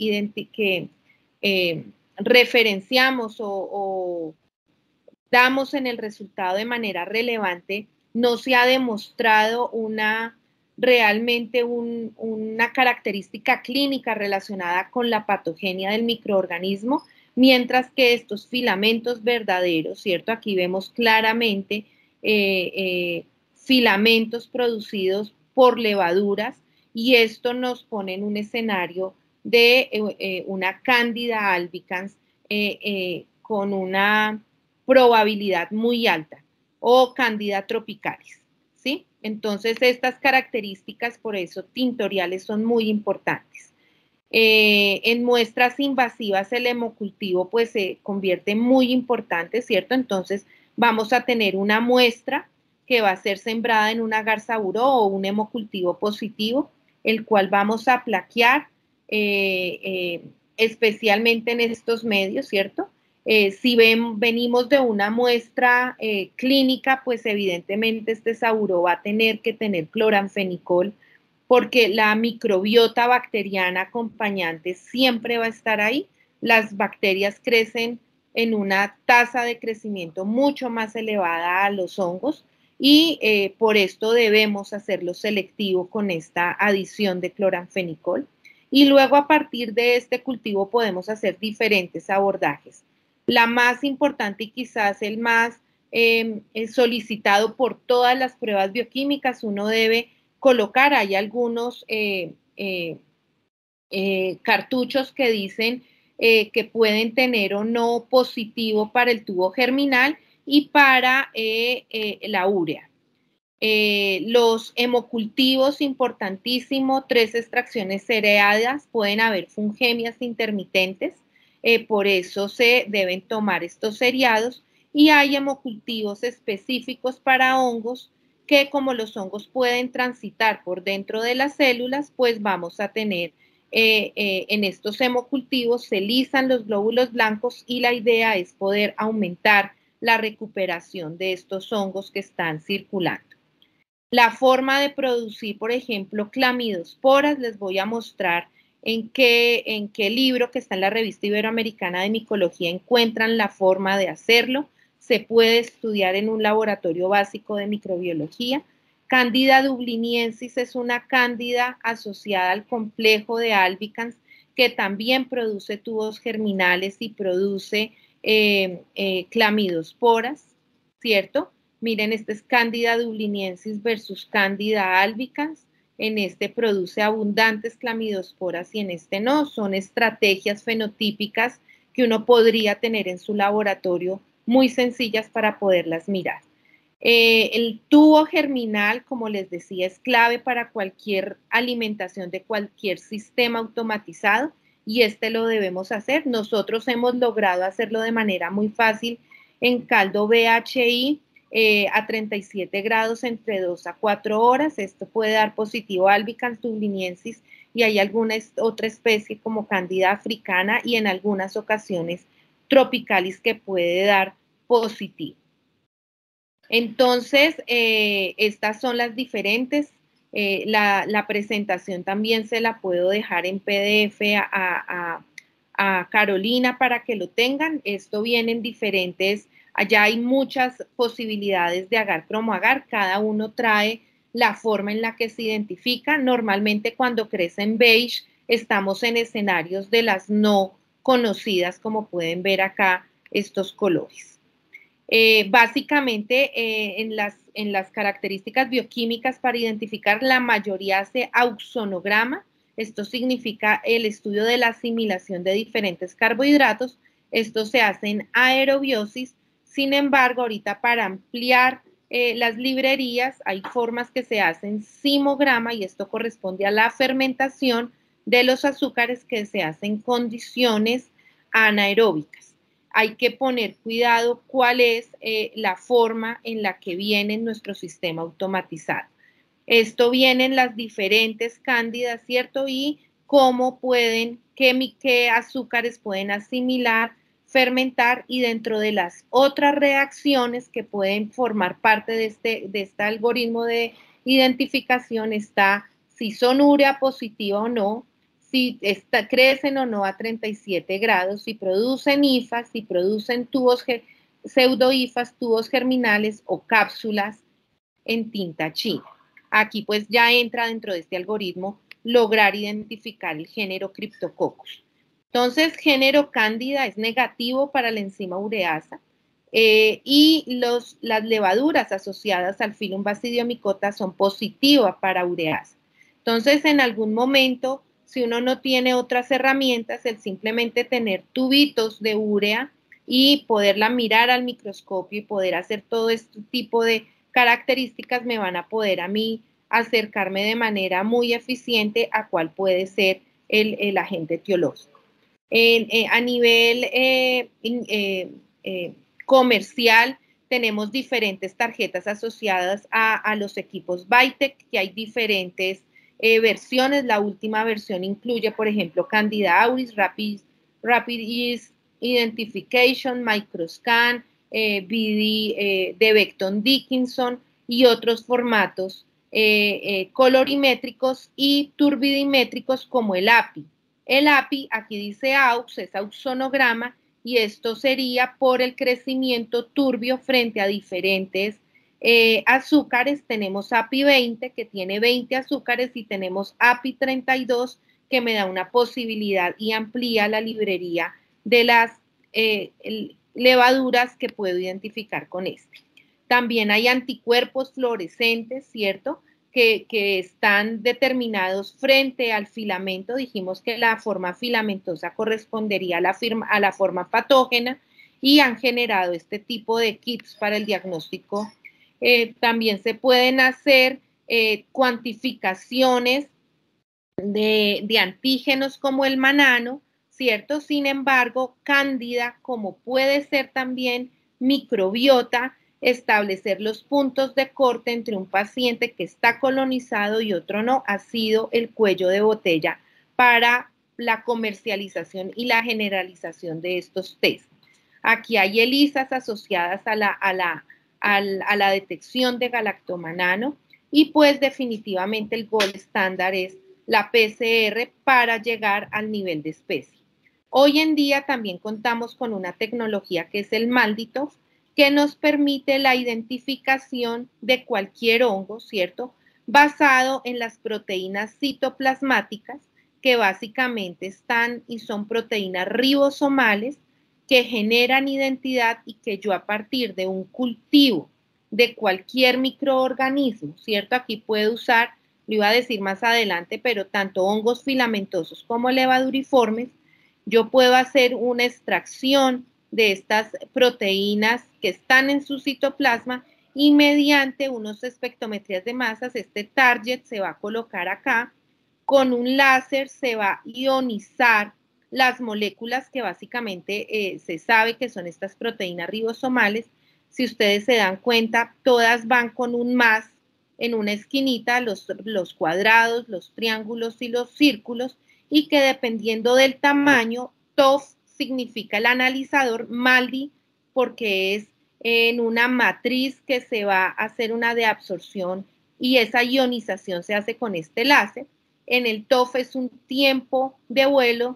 referenciamos o damos en el resultado de manera relevante, no se ha demostrado realmente una característica clínica relacionada con la patogenia del microorganismo, mientras que estos filamentos verdaderos, ¿cierto? Aquí vemos claramente filamentos producidos por levaduras y esto nos pone en un escenario de una Candida albicans con una probabilidad muy alta o Candida tropicalis, ¿sí? Entonces estas características por eso tintoriales son muy importantes. En muestras invasivas el hemocultivo pues se convierte muy importante, ¿cierto? Entonces vamos a tener una muestra que va a ser sembrada en una garza buró o un hemocultivo positivo, el cual vamos a plaquear especialmente en estos medios, ¿cierto? Si venimos de una muestra clínica, pues evidentemente este sauro va a tener que tener cloranfenicol porque la microbiota bacteriana acompañante siempre va a estar ahí. Las bacterias crecen en una tasa de crecimiento mucho más elevada a los hongos y por esto debemos hacerlo selectivo con esta adición de cloranfenicol. Y luego a partir de este cultivo podemos hacer diferentes abordajes. La más importante y quizás el más solicitado por todas las pruebas bioquímicas, uno debe colocar, hay algunos cartuchos que dicen que pueden tener o no positivo para el tubo germinal y para la urea. Los hemocultivos, importantísimo, 3 extracciones cereadas, pueden haber fungemias intermitentes, por eso se deben tomar estos seriados y hay hemocultivos específicos para hongos que como los hongos pueden transitar por dentro de las células, pues vamos a tener en estos hemocultivos se lisan los glóbulos blancos y la idea es poder aumentar la recuperación de estos hongos que están circulando. La forma de producir, por ejemplo, clamidosporas, les voy a mostrar en qué libro que está en la revista Iberoamericana de Micología encuentran la forma de hacerlo. Se puede estudiar en un laboratorio básico de microbiología. Candida dubliniensis es una cándida asociada al complejo de albicans que también produce tubos germinales y produce clamidosporas, ¿cierto? Miren, este es Candida dubliniensis versus Candida albicans. En este produce abundantes clamidosporas y en este no. Son estrategias fenotípicas que uno podría tener en su laboratorio muy sencillas para poderlas mirar. El tubo germinal, como les decía, es clave para cualquier alimentación de cualquier sistema automatizado y este lo debemos hacer. Nosotros hemos logrado hacerlo de manera muy fácil en caldo BHI a 37 grados entre 2 a 4 horas. Esto puede dar positivo albicans dubliniensis y hay alguna otra especie como Candida africana y en algunas ocasiones tropicalis que puede dar positivo. Entonces, estas son las diferentes. La presentación también se la puedo dejar en PDF a Carolina para que lo tengan. Esto viene en diferentes, allá hay muchas posibilidades de agar cromoagar. Cada uno trae la forma en la que se identifica. Normalmente cuando crece en beige estamos en escenarios de las no conocidas, como pueden ver acá estos colores. Básicamente, en las características bioquímicas para identificar, la mayoría hace auxonograma. Esto significa el estudio de la asimilación de diferentes carbohidratos. Esto se hace en aerobiosis. Sin embargo, ahorita para ampliar las librerías hay formas que se hacen simograma y esto corresponde a la fermentación de los azúcares que se hacen en condiciones anaeróbicas. Hay que poner cuidado cuál es la forma en la que viene nuestro sistema automatizado. Esto viene en las diferentes cándidas, ¿cierto? Y cómo pueden, qué azúcares pueden asimilar, fermentar, y dentro de las otras reacciones que pueden formar parte de este algoritmo de identificación está si son urea positiva o no, si crecen o no a 37 grados, si producen hifas, si producen pseudohifas, tubos germinales o cápsulas en tinta china. Aquí pues ya entra dentro de este algoritmo lograr identificar el género Cryptococcus. Entonces, género Cándida es negativo para la enzima ureasa y las levaduras asociadas al Phylum Basidiomycota son positivas para ureasa. Entonces, en algún momento, si uno no tiene otras herramientas, el simplemente tener tubitos de urea y poderla mirar al microscopio y poder hacer todo este tipo de características me van a poder a mí acercarme de manera muy eficiente a cuál puede ser el agente etiológico. A nivel comercial, tenemos diferentes tarjetas asociadas a los equipos Vitek, que hay diferentes versiones. La última versión incluye, por ejemplo, Candida auris, Rapid Identification, Microscan, BD de Becton Dickinson y otros formatos colorimétricos y turbidimétricos como el API. El API, aquí dice AUX, es auxonograma, y esto sería por el crecimiento turbio frente a diferentes azúcares. Tenemos API 20, que tiene 20 azúcares, y tenemos API 32, que me da una posibilidad y amplía la librería de las levaduras que puedo identificar con este. También hay anticuerpos fluorescentes, ¿cierto?, que están determinados frente al filamento. Dijimos que la forma filamentosa correspondería a la forma patógena, y han generado este tipo de kits para el diagnóstico. También se pueden hacer cuantificaciones de antígenos como el manano, ¿cierto? Sin embargo, Cándida, como puede ser también microbiota, establecer los puntos de corte entre un paciente que está colonizado y otro no, ha sido el cuello de botella para la comercialización y la generalización de estos test. Aquí hay ELISAs asociadas a la detección de galactomanano, y pues definitivamente el gold estándar es la PCR para llegar al nivel de especie. Hoy en día también contamos con una tecnología que es el MALDI-TOF, que nos permite la identificación de cualquier hongo, ¿cierto?, basado en las proteínas citoplasmáticas, que básicamente están y son proteínas ribosomales que generan identidad, y que yo a partir de un cultivo de cualquier microorganismo, ¿cierto? Aquí puedo usar, lo iba a decir más adelante, pero tanto hongos filamentosos como levaduriformes, yo puedo hacer una extracción de estas proteínas que están en su citoplasma, y mediante unos espectrometrías de masas, este target se va a colocar acá, con un láser se va a ionizar las moléculas que básicamente se sabe que son estas proteínas ribosomales. Si ustedes se dan cuenta, todas van con un más en una esquinita, los cuadrados, los triángulos y los círculos, y que dependiendo del tamaño, TOF significa el analizador, MALDI porque es en una matriz que se va a hacer una deabsorción, y esa ionización se hace con este láser. En el TOF es un tiempo de vuelo,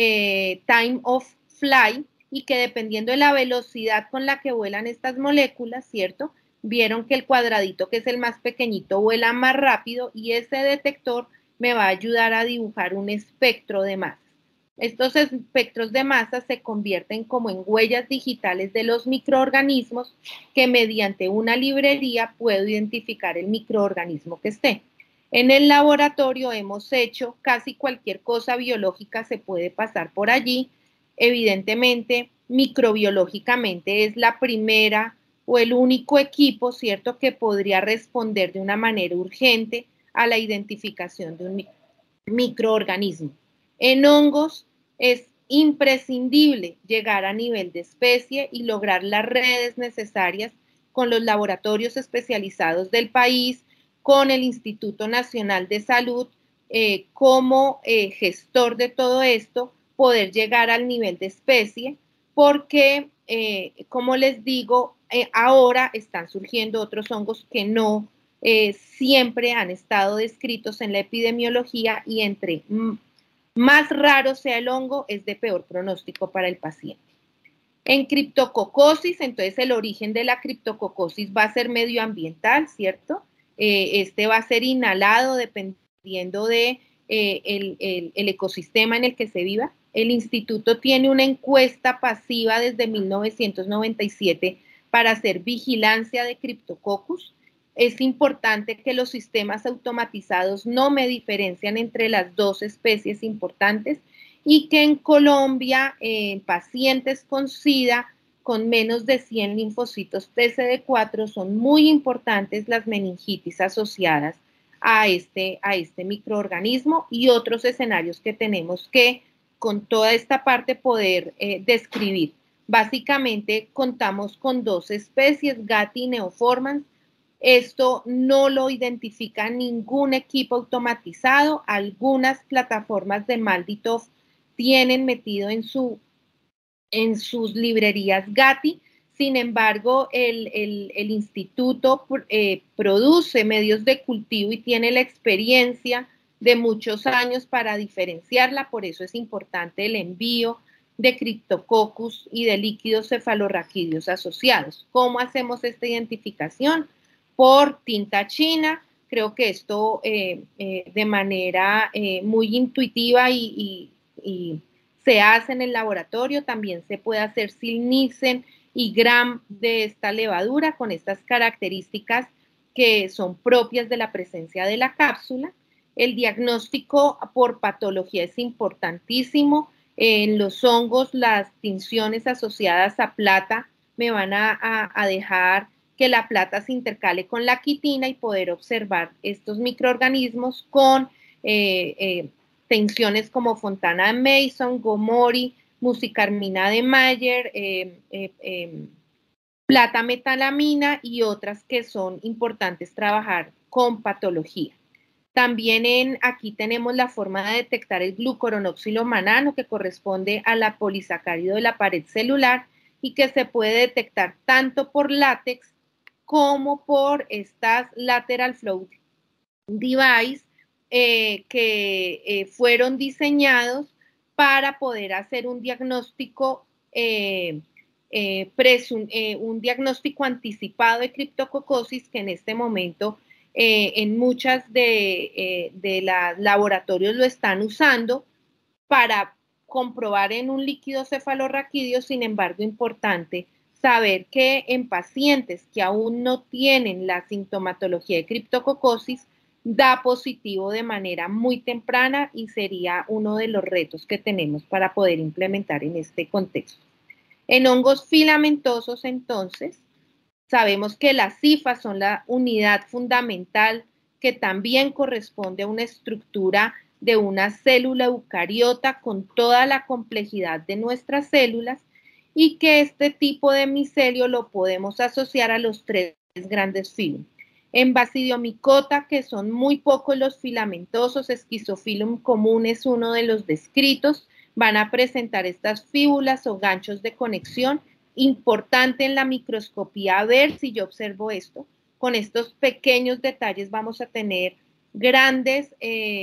time of flight, y que dependiendo de la velocidad con la que vuelan estas moléculas, ¿cierto? Vieron que el cuadradito, que es el más pequeñito, vuela más rápido, y ese detector me va a ayudar a dibujar un espectro de masas. Estos espectros de masa se convierten como en huellas digitales de los microorganismos, que mediante una librería puedo identificar el microorganismo que esté. En el laboratorio hemos hecho casi cualquier cosa biológica, se puede pasar por allí. Evidentemente, microbiológicamente es la primera o el único equipo, ¿cierto?, que podría responder de una manera urgente a la identificación de un microorganismo. En hongos es imprescindible llegar a nivel de especie y lograr las redes necesarias con los laboratorios especializados del país, con el Instituto Nacional de Salud, como gestor de todo esto, poder llegar al nivel de especie, porque, como les digo, ahora están surgiendo otros hongos que no siempre han estado descritos en la epidemiología, y entre más raro sea el hongo, es de peor pronóstico para el paciente. En criptococosis, entonces el origen de la criptococosis va a ser medioambiental, ¿cierto? Este va a ser inhalado dependiendo de el ecosistema en el que se viva. El instituto tiene una encuesta pasiva desde 1997 para hacer vigilancia de Cryptococcus. Es importante que los sistemas automatizados no me diferencian entre las dos especies importantes, y que en Colombia, en pacientes con SIDA con menos de 100 linfocitos TCD4, son muy importantes las meningitis asociadas a este microorganismo, y otros escenarios que tenemos que con toda esta parte poder describir. Básicamente contamos con dos especies, Gatti y Neoformans. Esto no lo identifica ningún equipo automatizado. Algunas plataformas de Malditoff tienen metido en sus librerías Gatti. Sin embargo, el instituto produce medios de cultivo y tiene la experiencia de muchos años para diferenciarla. Por eso es importante el envío de Cryptococcus y de líquidos cefalorraquídeos asociados. ¿Cómo hacemos esta identificación? Por tinta china. Creo que esto de manera muy intuitiva y se hace en el laboratorio. También se puede hacer Silnissen y Gram de esta levadura con estas características que son propias de la presencia de la cápsula. El diagnóstico por patología es importantísimo. En los hongos, las tinciones asociadas a plata me van a dejar que la plata se intercale con la quitina y poder observar estos microorganismos con tensiones como Fontana de Mason, Gomori, Musicarmina de Mayer, plata metalamina y otras que son importantes trabajar con patología. También aquí tenemos la forma de detectar el glucuronóxilo manano, que corresponde a la polisacárido de la pared celular y que se puede detectar tanto por látex como por estas lateral flow device que fueron diseñados para poder hacer un diagnóstico un diagnóstico anticipado de criptococosis, que en este momento en muchas de los laboratorios lo están usando para comprobar en un líquido cefalorraquídeo. Sin embargo, importante saber que en pacientes que aún no tienen la sintomatología de criptococosis, da positivo de manera muy temprana, y sería uno de los retos que tenemos para poder implementar en este contexto. En hongos filamentosos, entonces, sabemos que las cifas son la unidad fundamental que también corresponde a una estructura de una célula eucariota con toda la complejidad de nuestras células, y que este tipo de micelio lo podemos asociar a los tres grandes filum. En Basidiomycota, que son muy pocos los filamentosos, Schizophyllum común es uno de los descritos, van a presentar estas fíbulas o ganchos de conexión. Importante en la microscopía ver si yo observo esto. Con estos pequeños detalles vamos a tener grandes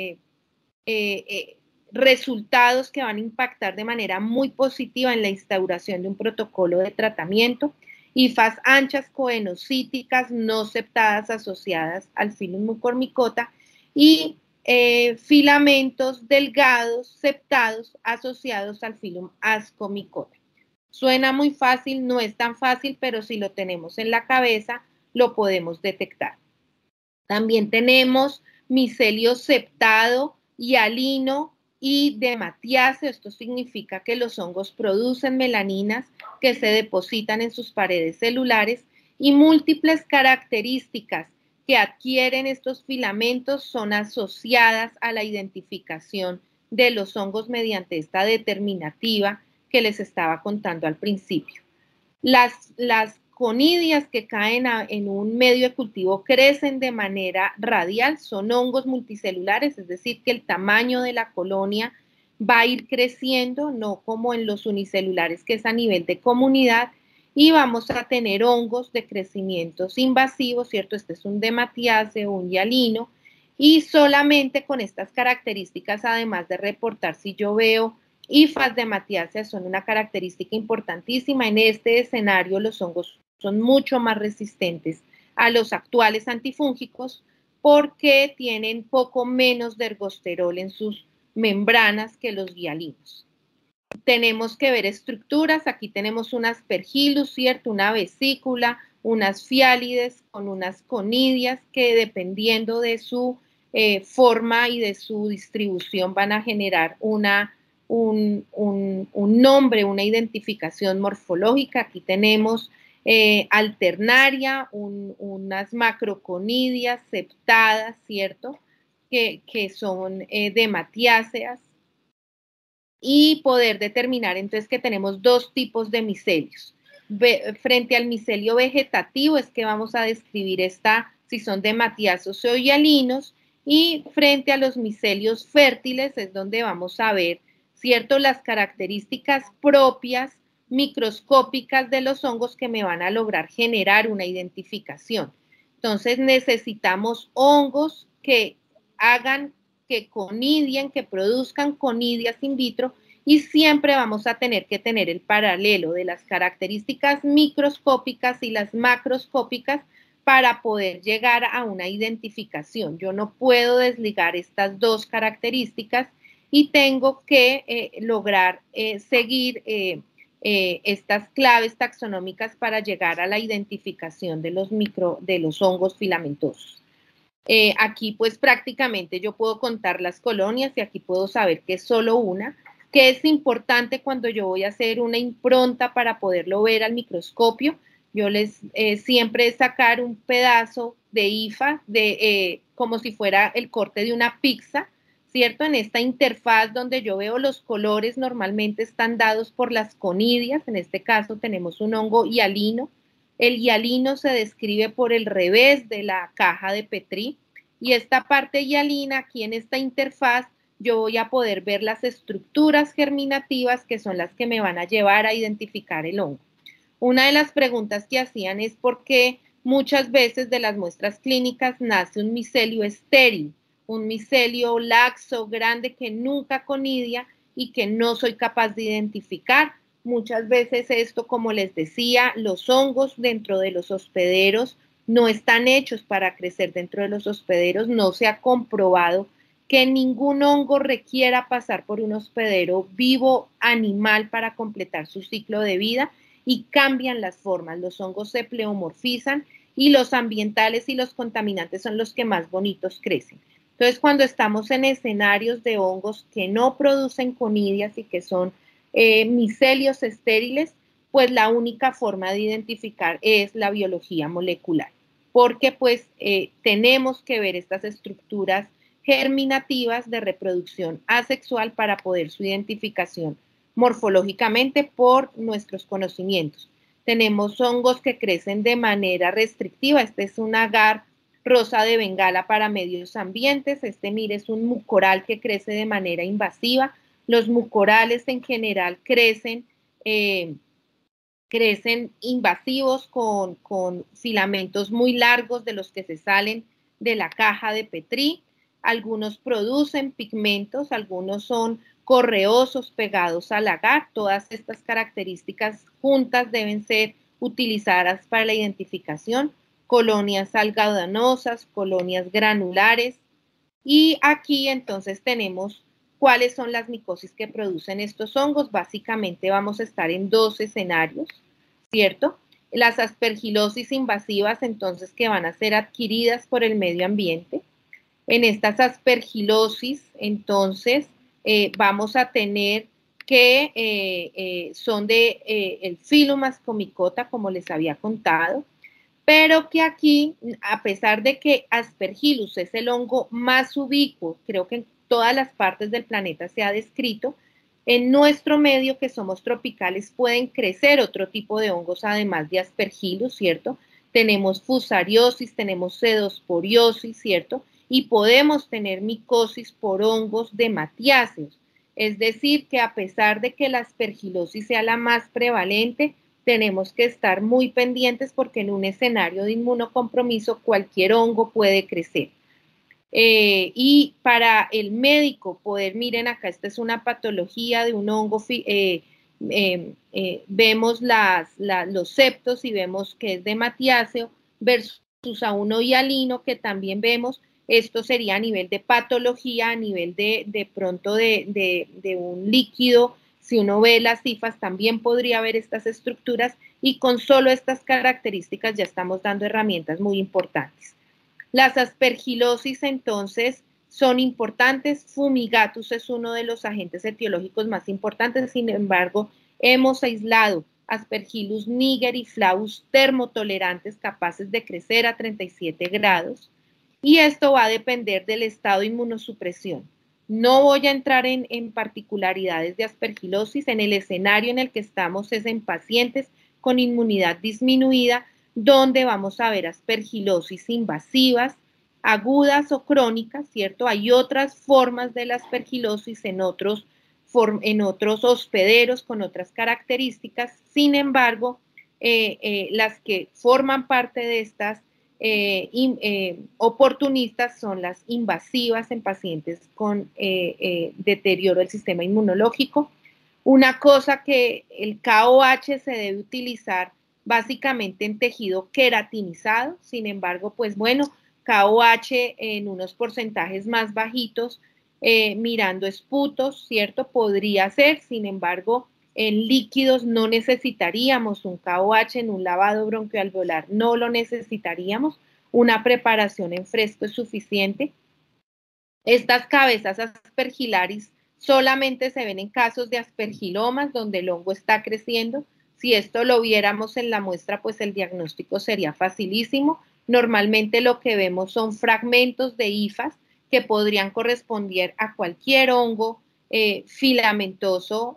resultados que van a impactar de manera muy positiva en la instauración de un protocolo de tratamiento. Hifas anchas, coenocíticas, no septadas, asociadas al filum mucormicota, y filamentos delgados, septados, asociados al filum ascomicota. Suena muy fácil, no es tan fácil, pero si lo tenemos en la cabeza, lo podemos detectar. También tenemos micelio septado, hialino y dematiáceo. Esto significa que los hongos producen melaninas que se depositan en sus paredes celulares, y múltiples características que adquieren estos filamentos son asociadas a la identificación de los hongos mediante esta determinativa que les estaba contando al principio. Las conidias que caen en un medio de cultivo crecen de manera radial, son hongos multicelulares, es decir, que el tamaño de la colonia va a ir creciendo, no como en los unicelulares, que es a nivel de comunidad, y vamos a tener hongos de crecimientos invasivos, ¿cierto? Este es un dematiace o un hialino, y solamente con estas características, además de reportar si yo veo hifas de matiáceas, son una característica importantísima. En este escenario los hongos son mucho más resistentes a los actuales antifúngicos porque tienen poco menos de ergosterol en sus membranas que los guialinos. Tenemos que ver estructuras, aquí tenemos un aspergillus, ¿cierto? Una vesícula, unas fiálides con unas conidias que dependiendo de su forma y de su distribución van a generar un nombre, una identificación morfológica. Aquí tenemos alternaria, unas macroconidias septadas, ¿cierto? Que son dematiáceas. Y poder determinar entonces que tenemos dos tipos de micelios. Frente al micelio vegetativo es que vamos a describir si son dematiazos o hialinos, y frente a los micelios fértiles es donde vamos a ver, ¿cierto?, las características propias microscópicas de los hongos que me van a lograr generar una identificación. Entonces necesitamos hongos que conidien, que produzcan conidias in vitro, y siempre vamos a tener que tener el paralelo de las características microscópicas y las macroscópicas para poder llegar a una identificación. Yo no puedo desligar estas dos características y tengo que lograr seguir estas claves taxonómicas para llegar a la identificación de los hongos filamentosos. Aquí pues prácticamente yo puedo contar las colonias y aquí puedo saber que es solo una, que es importante cuando yo voy a hacer una impronta para poderlo ver al microscopio. Yo les siempre sacar un pedazo de hifa, como si fuera el corte de una pizza, ¿cierto? En esta interfaz donde yo veo los colores normalmente están dados por las conidias, en este caso tenemos un hongo hialino. El hialino se describe por el revés de la caja de Petri, y esta parte hialina aquí en esta interfaz yo voy a poder ver las estructuras germinativas que son las que me van a llevar a identificar el hongo. Una de las preguntas que hacían es por qué muchas veces de las muestras clínicas nace un micelio estéril, un micelio laxo, grande, que nunca conidia y que no soy capaz de identificar. Muchas veces esto, como les decía, los hongos dentro de los hospederos no están hechos para crecer dentro de los hospederos. No se ha comprobado que ningún hongo requiera pasar por un hospedero vivo animal para completar su ciclo de vida, y cambian las formas. Los hongos se pleomorfizan y los ambientales y los contaminantes son los que más bonitos crecen. Entonces, cuando estamos en escenarios de hongos que no producen conidias y que son micelios estériles, pues la única forma de identificar es la biología molecular, porque pues tenemos que ver estas estructuras germinativas de reproducción asexual para poder su identificación morfológicamente por nuestros conocimientos. Tenemos hongos que crecen de manera restrictiva. Este es un agar rosa de Bengala para medios ambientes. Este, mire, es un mucoral que crece de manera invasiva. Los mucorales en general crecen invasivos con filamentos muy largos de los que se salen de la caja de Petri. Algunos producen pigmentos, algunos son correosos pegados al agar. Todas estas características juntas deben ser utilizadas para la identificación. Colonias algodonosas, colonias granulares. Y aquí entonces tenemos cuáles son las micosis que producen estos hongos. Básicamente vamos a estar en dos escenarios, ¿cierto? Las aspergilosis invasivas, entonces, que van a ser adquiridas por el medio ambiente. En estas aspergilosis, entonces, vamos a tener que son el Phylum Ascomycota, como les había contado. pero que aquí, a pesar de que Aspergillus es el hongo más ubicuo, creo que en todas las partes del planeta se ha descrito, en nuestro medio, que somos tropicales, pueden crecer otro tipo de hongos además de Aspergillus, ¿cierto? Tenemos fusariosis, tenemos sedosporiosis, ¿cierto? Y podemos tener micosis por hongos de matiáceos. Es decir, que a pesar de que la aspergilosis sea la más prevalente, tenemos que estar muy pendientes porque en un escenario de inmunocompromiso cualquier hongo puede crecer. Y para el médico poder, miren acá, esta es una patología de un hongo, vemos los septos y vemos que es de matiáceo versus a uno hialino que también vemos. Esto sería a nivel de patología, a nivel de pronto de un líquido. Si uno ve las cifras, también podría ver estas estructuras y con solo estas características ya estamos dando herramientas muy importantes. Las aspergilosis, entonces, son importantes. Fumigatus es uno de los agentes etiológicos más importantes. Sin embargo, hemos aislado Aspergillus niger y Flavus termotolerantes capaces de crecer a 37 grados. Y esto va a depender del estado de inmunosupresión. No voy a entrar en particularidades de aspergilosis. En el escenario en el que estamos es en pacientes con inmunidad disminuida, donde vamos a ver aspergilosis invasivas, agudas o crónicas, ¿cierto? Hay otras formas de la aspergilosis en otros hospederos con otras características. Sin embargo, las que forman parte de estas oportunistas son las invasivas en pacientes con deterioro del sistema inmunológico. Una cosa que el KOH se debe utilizar básicamente en tejido queratinizado, sin embargo, pues bueno, KOH en unos porcentajes más bajitos, mirando esputos, ¿cierto? Podría ser, sin embargo, en líquidos no necesitaríamos un KOH, en un lavado bronquialveolar no lo necesitaríamos, una preparación en fresco es suficiente. Estas cabezas aspergilaris solamente se ven en casos de aspergilomas donde el hongo está creciendo. Si esto lo viéramos en la muestra, pues el diagnóstico sería facilísimo. Normalmente lo que vemos son fragmentos de hifas que podrían corresponder a cualquier hongo filamentoso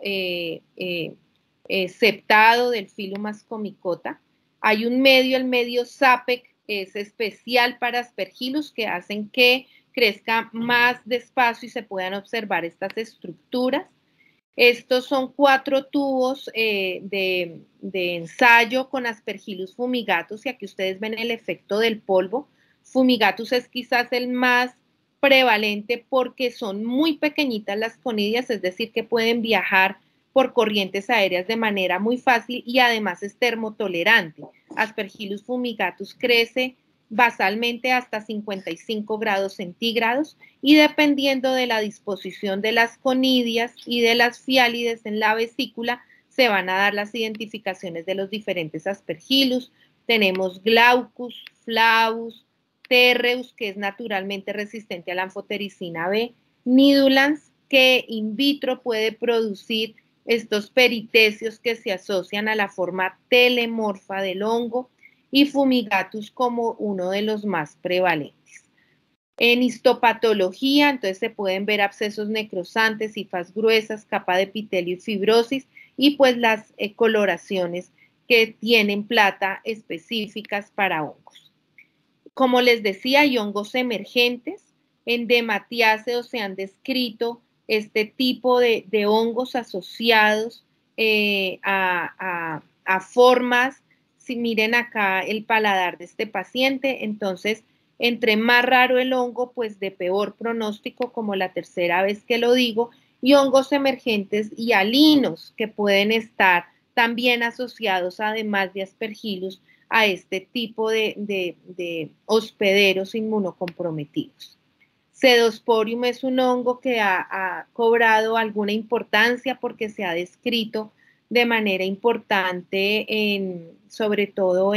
septado del Phylum Ascomycota. Hay un medio, el medio SAPEC, es especial para Aspergillus, que hacen que crezca más despacio y se puedan observar estas estructuras. Estos son 4 tubos de ensayo con Aspergillus fumigatus y aquí ustedes ven el efecto del polvo. Fumigatus es quizás el más prevalente porque son muy pequeñitas las conidias, es decir, que pueden viajar por corrientes aéreas de manera muy fácil y además es termotolerante. Aspergillus fumigatus crece basalmente hasta 55 grados centígrados y dependiendo de la disposición de las conidias y de las fiálides en la vesícula se van a dar las identificaciones de los diferentes aspergillus. Tenemos Glaucus, Flavus, Terreus, que es naturalmente resistente a la anfotericina B, Nidulans, que in vitro puede producir estos peritecios que se asocian a la forma telemorfa del hongo, y Fumigatus como uno de los más prevalentes. En histopatología, entonces se pueden ver abscesos necrosantes, hifas gruesas, capa de epitelio y fibrosis, y pues las coloraciones que tienen plata específicas para hongos. Como les decía, hay hongos emergentes. En Dematiáceos se han descrito este tipo de hongos asociados a formas. Si miren acá el paladar de este paciente, entonces entre más raro el hongo, pues de peor pronóstico, como la tercera vez que lo digo, y hongos emergentes y alinos que pueden estar también asociados, además de Aspergillus, a este tipo de hospederos inmunocomprometidos. Pseudosporium es un hongo que ha cobrado alguna importancia porque se ha descrito de manera importante, sobre todo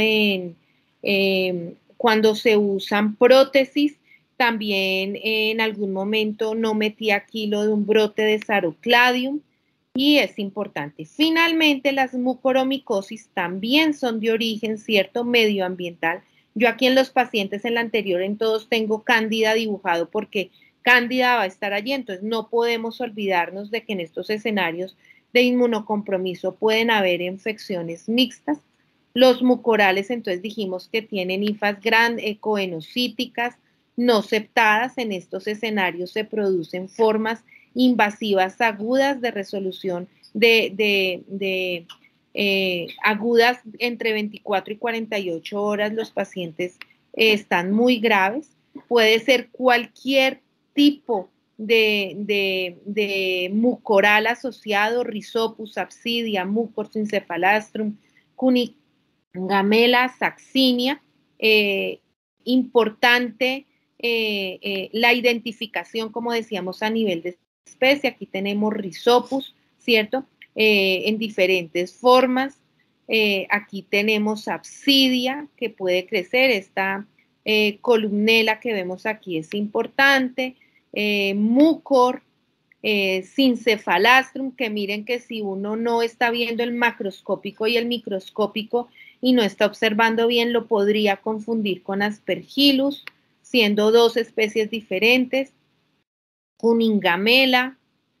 cuando se usan prótesis. También en algún momento no metí aquí lo de un brote de Sarocladium. y es importante. Finalmente, las mucoromicosis también son de origen, ¿cierto?, medioambiental. Yo aquí en los pacientes, en la anterior, en todos tengo cándida dibujado porque cándida va a estar allí, entonces no podemos olvidarnos de que en estos escenarios de inmunocompromiso pueden haber infecciones mixtas. Los mucorales, entonces dijimos que tienen hifas grandes, coenocíticas, no septadas. En estos escenarios se producen formas invasivas agudas de resolución agudas entre 24 y 48 horas. Los pacientes están muy graves. Puede ser cualquier tipo de mucoral asociado, Rhizopus, Absidia, Mucor, Encephalastrum, Cunigamela, Saxinia. Importante la identificación, como decíamos, a nivel de especie. Aquí tenemos Rhizopus, ¿cierto? En diferentes formas. Aquí tenemos Absidia, que puede crecer. Esta columnela que vemos aquí es importante. Mucor, Syncephalastrum, que miren que si uno no está viendo el macroscópico y el microscópico y no está observando bien, lo podría confundir con Aspergillus, siendo dos especies diferentes. Cunigamela,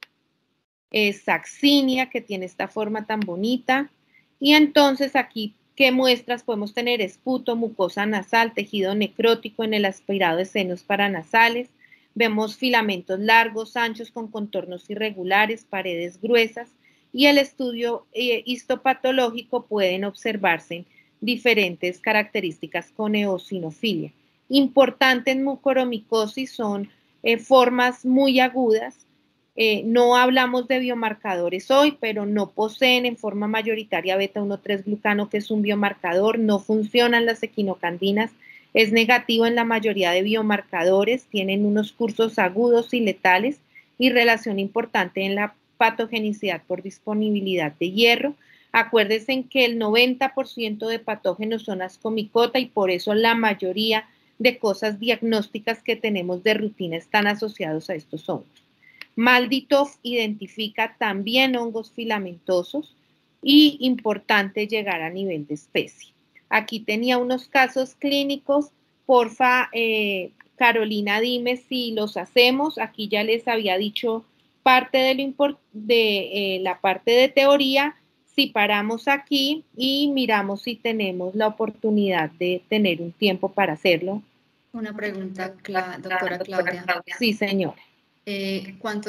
Saxinia, que tiene esta forma tan bonita. Y entonces aquí, ¿qué muestras podemos tener? Esputo, mucosa nasal, tejido necrótico en el aspirado de senos paranasales. Vemos filamentos largos, anchos, con contornos irregulares, paredes gruesas. Y el estudio histopatológico pueden observarse diferentes características con eosinofilia. Importante en mucoromicosis son formas muy agudas. No hablamos de biomarcadores hoy, pero no poseen en forma mayoritaria beta-1,3-glucano, que es un biomarcador. No funcionan las equinocandinas. Es negativo en la mayoría de biomarcadores. Tienen unos cursos agudos y letales y relación importante en la patogenicidad por disponibilidad de hierro. Acuérdense en que el 90% de patógenos son ascomicota y por eso la mayoría de cosas diagnósticas que tenemos de rutina están asociados a estos hongos. Malditov identifica también hongos filamentosos y importante llegar a nivel de especie. Aquí tenía unos casos clínicos. Porfa, Carolina, dime si los hacemos. Aquí ya les había dicho parte de la parte de teoría. Si paramos aquí y miramos si tenemos la oportunidad de tener un tiempo para hacerlo. Una pregunta, doctora Claudia. Sí, señora. ¿Cuánto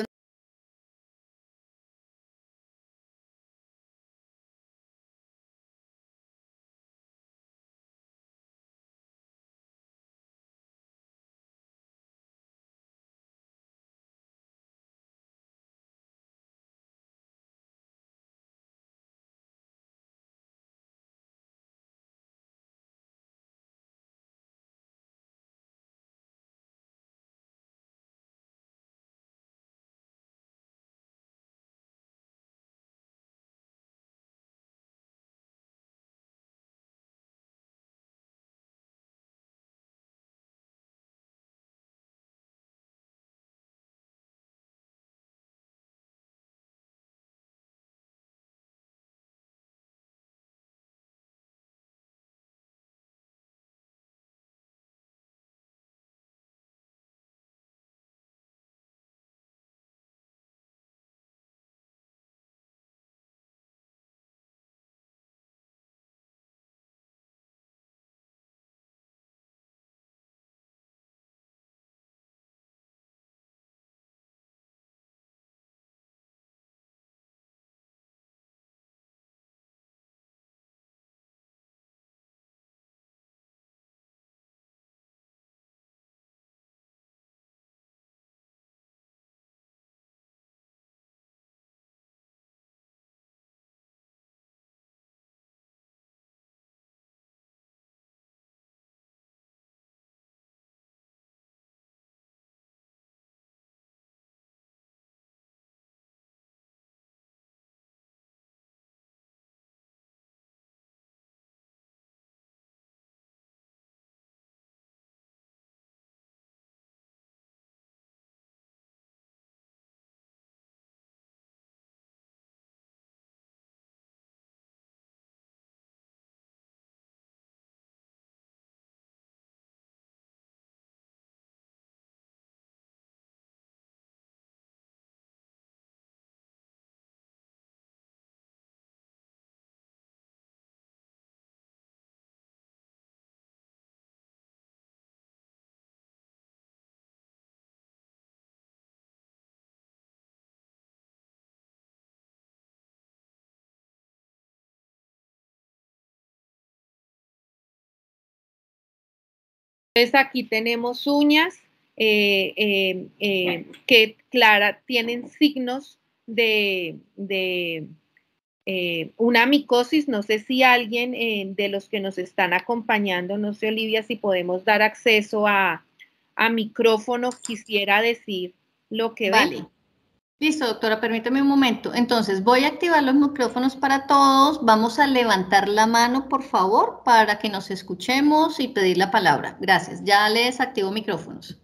Entonces aquí tenemos uñas que, Clara, tienen signos de una micosis. No sé si alguien de los que nos están acompañando, no sé, Olivia, si podemos dar acceso a micrófono, quisiera decir lo que ven. Vale. Listo, doctora, permítame un momento. Entonces, voy a activar los micrófonos para todos. Vamos a levantar la mano, por favor, para que nos escuchemos y pedir la palabra. Gracias. Ya les activo micrófonos.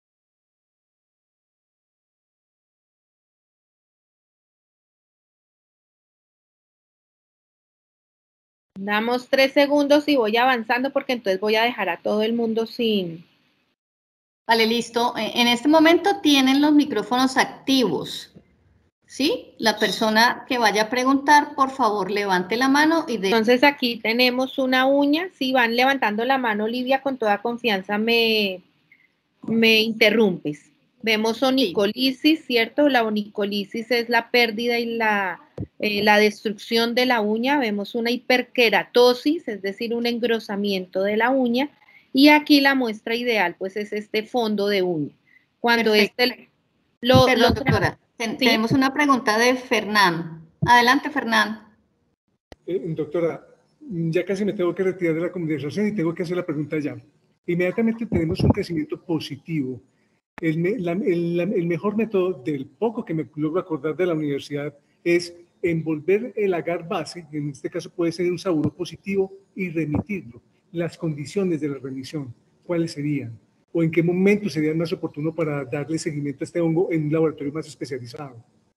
Damos 3 segundos y voy avanzando porque entonces voy a dejar a todo el mundo sin... Vale, listo. En este momento tienen los micrófonos activos. ¿Sí? La persona que vaya a preguntar, por favor, levante la mano y de... Entonces aquí tenemos una uña. Si van levantando la mano, Olivia, con toda confianza me interrumpes. Vemos onicolisis, ¿cierto? La onicolisis es la pérdida y la destrucción de la uña. Vemos una hiperkeratosis, es decir, un engrosamiento de la uña. Y aquí la muestra ideal, pues, es este fondo de uña. Cuando Perdón, doctora. ¿Sí? Tenemos una pregunta de Fernán. Adelante, Fernán. Doctora, ya casi me tengo que retirar de la conversación y tengo que hacer la pregunta ya. Inmediatamente tenemos un crecimiento positivo. El mejor método, del poco que me logro acordar de la universidad, es envolver el agar base, en este caso puede ser un saburo positivo, y remitirlo. Las condiciones de la remisión, ¿cuáles serían? ¿O en qué momento sería más oportuno para darle seguimiento a este hongo en un laboratorio más especializado?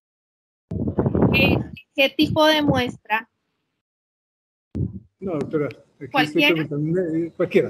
¿Qué tipo de muestra? No, doctora, aquí ¿Cualquiera? estoy preguntando, cualquiera.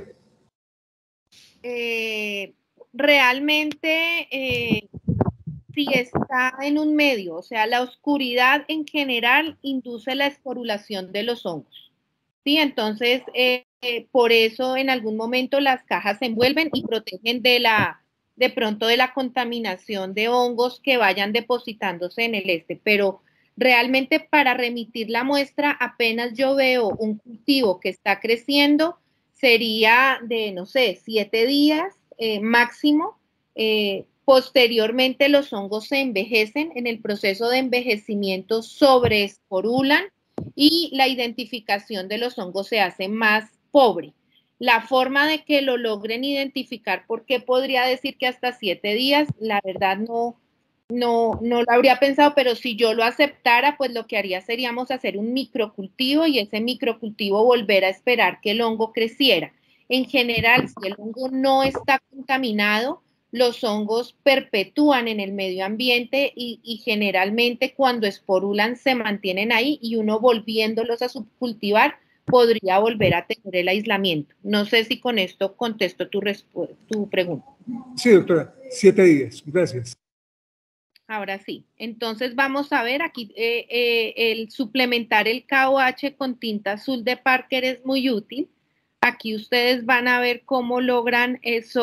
Realmente, si está en un medio, o sea, la oscuridad en general induce la esporulación de los hongos. ¿Sí? Entonces, por eso en algún momento las cajas se envuelven y protegen de pronto de la contaminación de hongos que vayan depositándose en el pero realmente para remitir la muestra, apenas yo veo un cultivo que está creciendo, sería de, no sé, 7 días máximo. Posteriormente los hongos se envejecen, en el proceso de envejecimiento sobreesporulan y la identificación de los hongos se hace más pobre. La forma de que lo logren identificar, ¿por qué podría decir que hasta 7 días? La verdad no lo habría pensado, pero si yo lo aceptara, pues lo que haría seríamos hacer un microcultivo y ese microcultivo volver a esperar que el hongo creciera. En general, si el hongo no está contaminado, los hongos perpetúan en el medio ambiente y generalmente cuando esporulan se mantienen ahí y uno volviéndolos a subcultivar podría volver a tener el aislamiento. No sé si con esto contesto tu pregunta. Sí, doctora, 7 días. Gracias. Ahora sí. Entonces vamos a ver aquí el suplementar el KOH con tinta azul de Parker es muy útil. Aquí ustedes van a ver cómo logran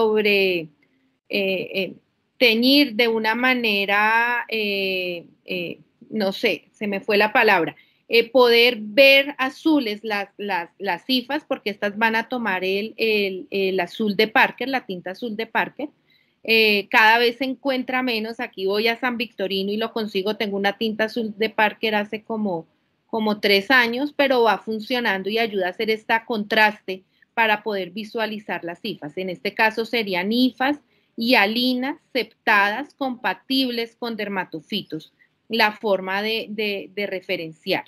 teñir de una manera, no sé, se me fue la palabra, poder ver azules las cifas, porque estas van a tomar el azul de Parker, la tinta azul de Parker. Cada vez se encuentra menos. Aquí voy a San Victorino y lo consigo. Tengo una tinta azul de Parker hace como 3 años, pero va funcionando y ayuda a hacer este contraste para poder visualizar las cifas. En este caso serían hifas y alinas septadas compatibles con dermatofitos, la forma de referenciar.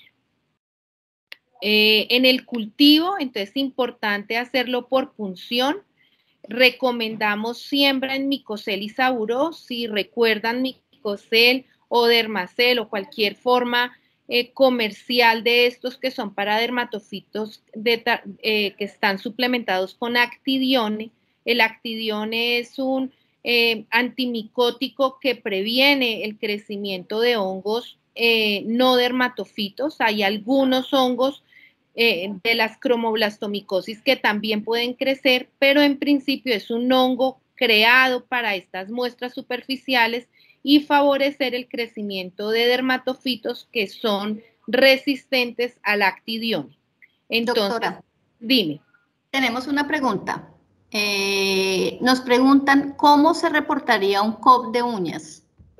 En el cultivo, entonces es importante hacerlo por punción. Recomendamos siembra en micocel y saburó. Si recuerdan micocel o dermacel o cualquier forma comercial de estos que son para dermatofitos que están suplementados con actidione. El actidione es un antimicótico que previene el crecimiento de hongos no dermatofitos. Hay algunos hongos de las cromoblastomicosis que también pueden crecer, pero en principio es un hongo creado para estas muestras superficiales y favorecer el crecimiento de dermatofitos que son resistentes al actidione. Entonces, doctora, dime. Tenemos una pregunta. Nos preguntan, ¿cómo se reportaría un COP de uñas?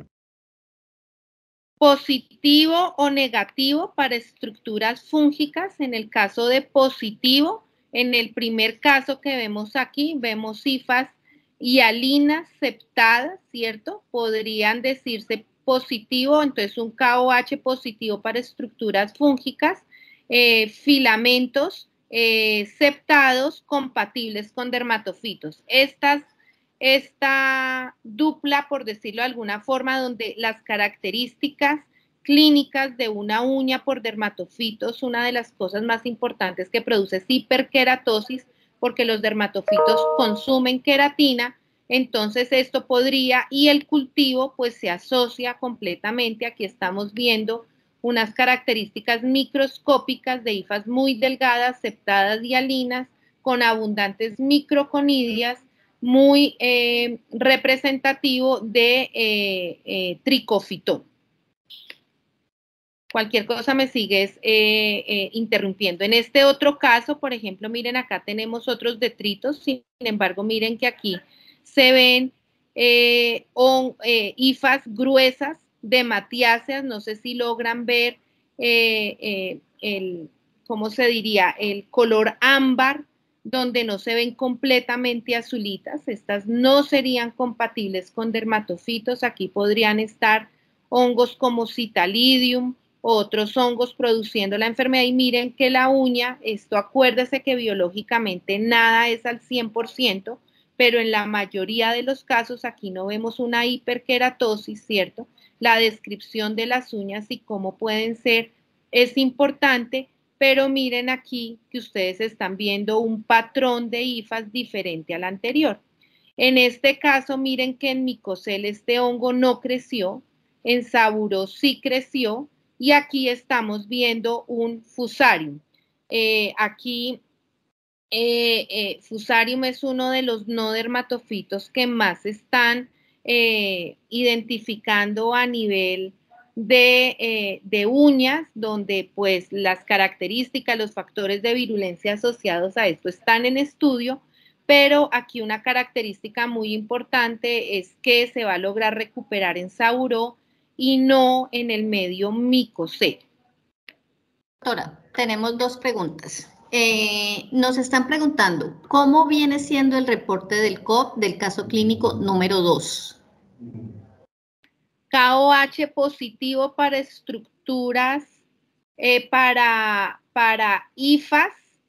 Positivo o negativo para estructuras fúngicas. En el caso de positivo, en el primer caso que vemos aquí, vemos hifas hialinas septadas, ¿cierto? Podrían decirse positivo, entonces un KOH positivo para estructuras fúngicas, filamentos septados compatibles con dermatofitos. Esta dupla, por decirlo de alguna forma, donde las características clínicas de una uña por dermatofitos, una de las cosas más importantes que produce es hiperkeratosis, porque los dermatofitos consumen queratina, entonces esto podría, y el cultivo pues se asocia completamente, aquí estamos viendo unas características microscópicas de hifas muy delgadas, septadas y hialinas, con abundantes microconidias, muy representativo de tricofitón. Cualquier cosa me sigues interrumpiendo. En este otro caso, por ejemplo, miren, acá tenemos otros detritos, sin embargo, miren que aquí se ven hifas gruesas de matiáceas, no sé si logran ver ¿cómo se diría? El color ámbar, donde no se ven completamente azulitas. Estas no serían compatibles con dermatofitos. Aquí podrían estar hongos como Citalidium, otros hongos produciendo la enfermedad, y miren que la uña, esto acuérdese que biológicamente nada es al 100%, pero en la mayoría de los casos aquí no vemos una hiperkeratosis, ¿cierto? La descripción de las uñas y cómo pueden ser es importante, pero miren aquí que ustedes están viendo un patrón de hifas diferente al anterior. En este caso, miren que en micocel este hongo no creció, en Saburó sí creció, y aquí estamos viendo un fusarium. Fusarium es uno de los no dermatofitos que más están identificando a nivel de uñas, donde pues las características, los factores de virulencia asociados a esto están en estudio, pero aquí una característica muy importante es que se va a lograr recuperar en Saburó y no en el medio micocel. Doctora, tenemos dos preguntas. Nos están preguntando, ¿cómo viene siendo el reporte del COP del caso clínico número 2? KOH positivo para estructuras, para hifas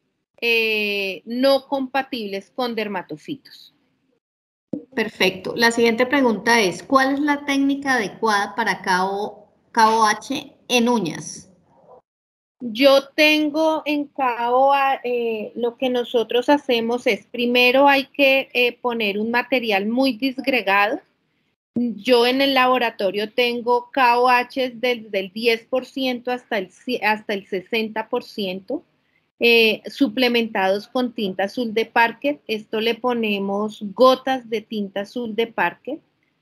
no compatibles con dermatofitos. Perfecto. La siguiente pregunta es, ¿cuál es la técnica adecuada para KOH en uñas? Yo tengo en KOH, lo que nosotros hacemos es, primero hay que poner un material muy disgregado. Yo en el laboratorio tengo KOH desde el 10% hasta el 60%, suplementados con tinta azul de Parker. Esto le ponemos gotas de tinta azul de Parker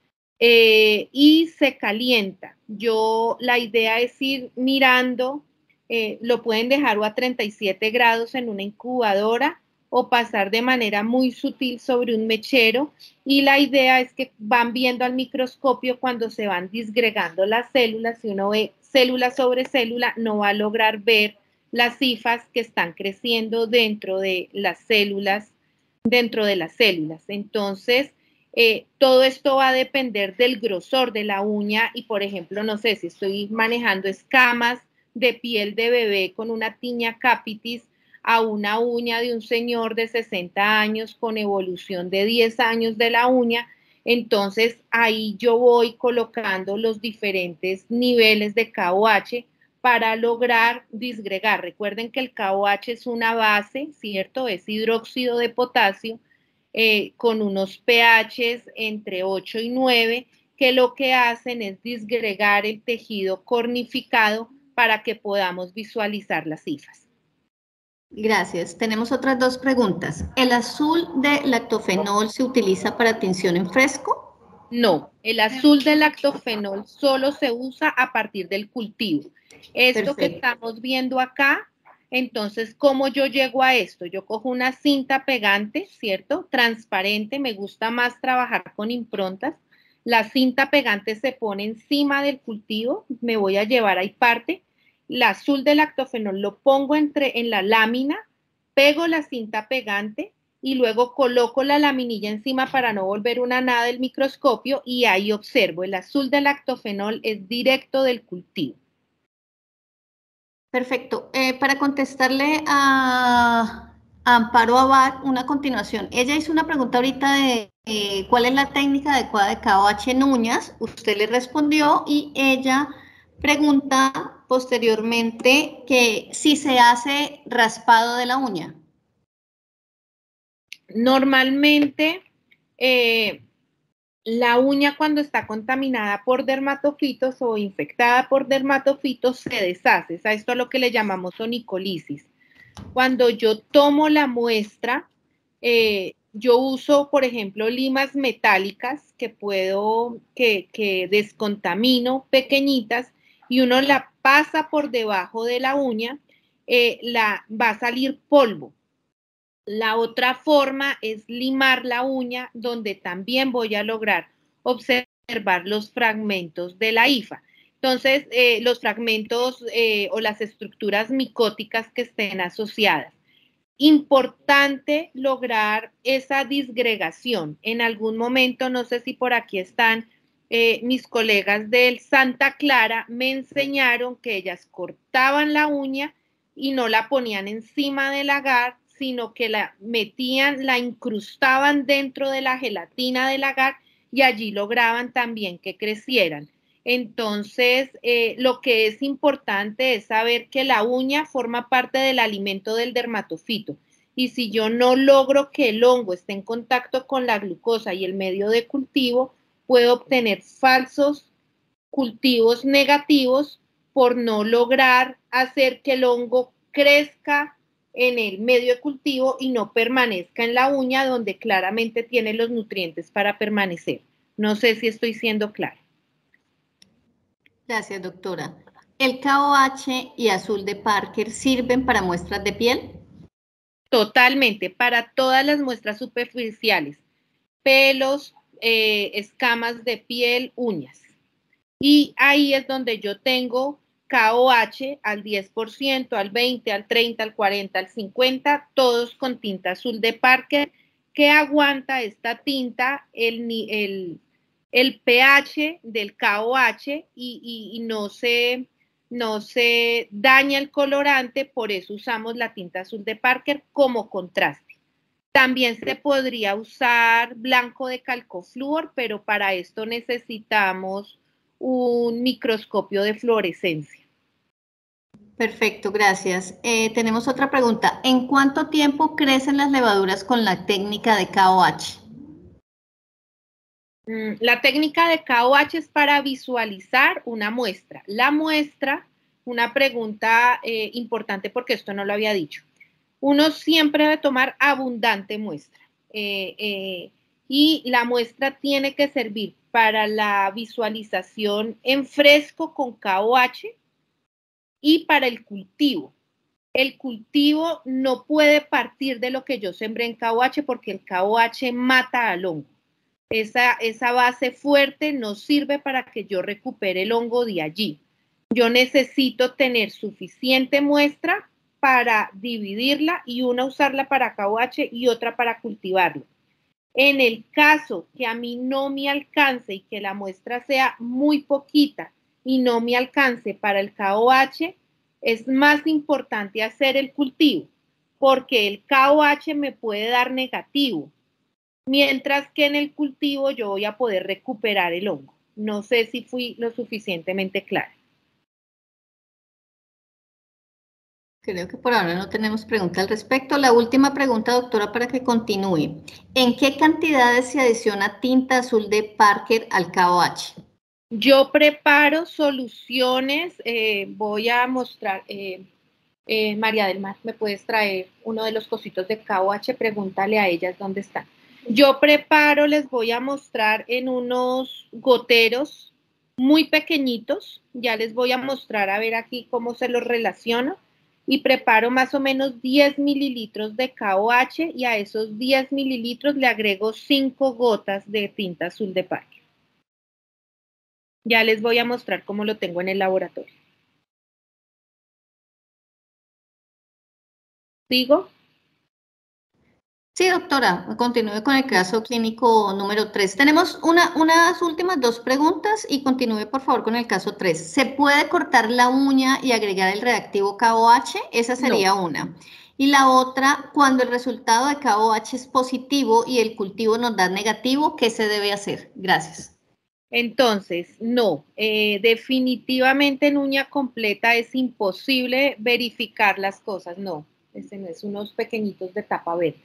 y se calienta. La idea es ir mirando, lo pueden dejar o a 37 grados en una incubadora o pasar de manera muy sutil sobre un mechero, y la idea es que van viendo al microscopio cuando se van disgregando las células. Si uno ve célula sobre célula, no va a lograr ver las hifas que están creciendo dentro de las células, Entonces, todo esto va a depender del grosor de la uña y, por ejemplo, no sé si estoy manejando escamas de piel de bebé con una tiña capitis a una uña de un señor de 60 años con evolución de 10 años de la uña, entonces ahí yo voy colocando los diferentes niveles de KOH para lograr disgregar. Recuerden que el KOH es una base, ¿cierto? Es hidróxido de potasio con unos pHs entre 8 y 9, que lo que hacen es disgregar el tejido cornificado para que podamos visualizar las hifas. Gracias. Tenemos otras dos preguntas. ¿El azul de lactofenol se utiliza para tinción en fresco? No, el azul de lactofenol solo se usa a partir del cultivo. Esto que estamos viendo acá Entonces, ¿cómo yo llego a esto? Yo cojo una cinta pegante, ¿cierto? Transparente, me gusta más trabajar con improntas. La cinta pegante se pone encima del cultivo, me voy a llevar ahí parte. La azul del lactofenol lo pongo en la lámina, pego la cinta pegante y luego coloco la laminilla encima para no volver una nada del microscopio y ahí observo. El azul del lactofenol es directo del cultivo. Perfecto. Para contestarle a Amparo Abad, una continuación. Ella hizo una pregunta ahorita de cuál es la técnica adecuada de KOH en uñas. Usted le respondió y ella pregunta posteriormente que si se hace raspado de la uña. Normalmente, la uña cuando está contaminada por dermatofitos o infectada por dermatofitos se deshace. A esto es lo que le llamamos onicolisis. Cuando yo tomo la muestra, yo uso, por ejemplo, limas metálicas que descontamino, pequeñitas, y uno la pasa por debajo de la uña, va a salir polvo. La otra forma es limar la uña, donde también voy a lograr observar los fragmentos de la hifa. Entonces, los fragmentos o las estructuras micóticas que estén asociadas. Importante lograr esa disgregación. En algún momento, no sé si por aquí están mis colegas del Santa Clara, me enseñaron que ellas cortaban la uña y no la ponían encima del agar, sino que la metían, la incrustaban dentro de la gelatina del agar y allí lograban también que crecieran. Entonces, lo que es importante es saber que la uña forma parte del alimento del dermatofito. Y si yo no logro que el hongo esté en contacto con la glucosa y el medio de cultivo, puedo obtener falsos cultivos negativos por no lograr hacer que el hongo crezca en el medio de cultivo y no permanezca en la uña donde claramente tiene los nutrientes para permanecer. No sé si estoy siendo clara. Gracias, doctora. ¿El KOH y azul de Parker sirven para muestras de piel? Totalmente, para todas las muestras superficiales, pelos, escamas de piel, uñas. Y ahí es donde yo tengo KOH al 10%, al 20%, al 30%, al 40%, al 50%, todos con tinta azul de Parker, que aguanta esta tinta el pH del KOH y no se daña el colorante, por eso usamos la tinta azul de Parker como contraste. También se podría usar blanco de calcofluor, pero para esto necesitamos un microscopio de fluorescencia. Perfecto, gracias. Tenemos otra pregunta. ¿En cuánto tiempo crecen las levaduras con la técnica de KOH? La técnica de KOH es para visualizar una muestra. La muestra, una pregunta importante porque esto no lo había dicho. Uno siempre debe tomar abundante muestra y la muestra tiene que servir para la visualización en fresco con KOH y para el cultivo. El cultivo no puede partir de lo que yo sembré en KOH porque el KOH mata al hongo. Esa base fuerte no sirve para que yo recupere el hongo de allí. Yo necesito tener suficiente muestra para dividirla y una usarla para KOH y otra para cultivarlo. En el caso que a mí no me alcance y que la muestra sea muy poquita y no me alcance para el KOH, es más importante hacer el cultivo porque el KOH me puede dar negativo, mientras que en el cultivo yo voy a poder recuperar el hongo. No sé si fui lo suficientemente clara. Creo que por ahora no tenemos pregunta al respecto. La última pregunta, doctora, para que continúe. ¿En qué cantidades se adiciona tinta azul de Parker al KOH? Yo preparo soluciones, voy a mostrar, María del Mar, ¿me puedes traer uno de los cositos de KOH? Pregúntale a ellas dónde están. Yo preparo, les voy a mostrar en unos goteros muy pequeñitos, ya les voy a mostrar a ver aquí cómo se los relaciono. y preparo más o menos 10 mililitros de KOH y a esos 10 mililitros le agrego 5 gotas de tinta azul de parque. Ya les voy a mostrar cómo lo tengo en el laboratorio. ¿Sigo? Sí, doctora, continúe con el caso clínico número 3. Tenemos unas últimas 2 preguntas y continúe por favor con el caso 3. ¿Se puede cortar la uña y agregar el reactivo KOH? Esa sería una. Y la otra, cuando el resultado de KOH es positivo y el cultivo nos da negativo, ¿qué se debe hacer? Gracias. Entonces, no, definitivamente en uña completa es imposible verificar las cosas, no. Este no es unos pequeñitos de tapa verde.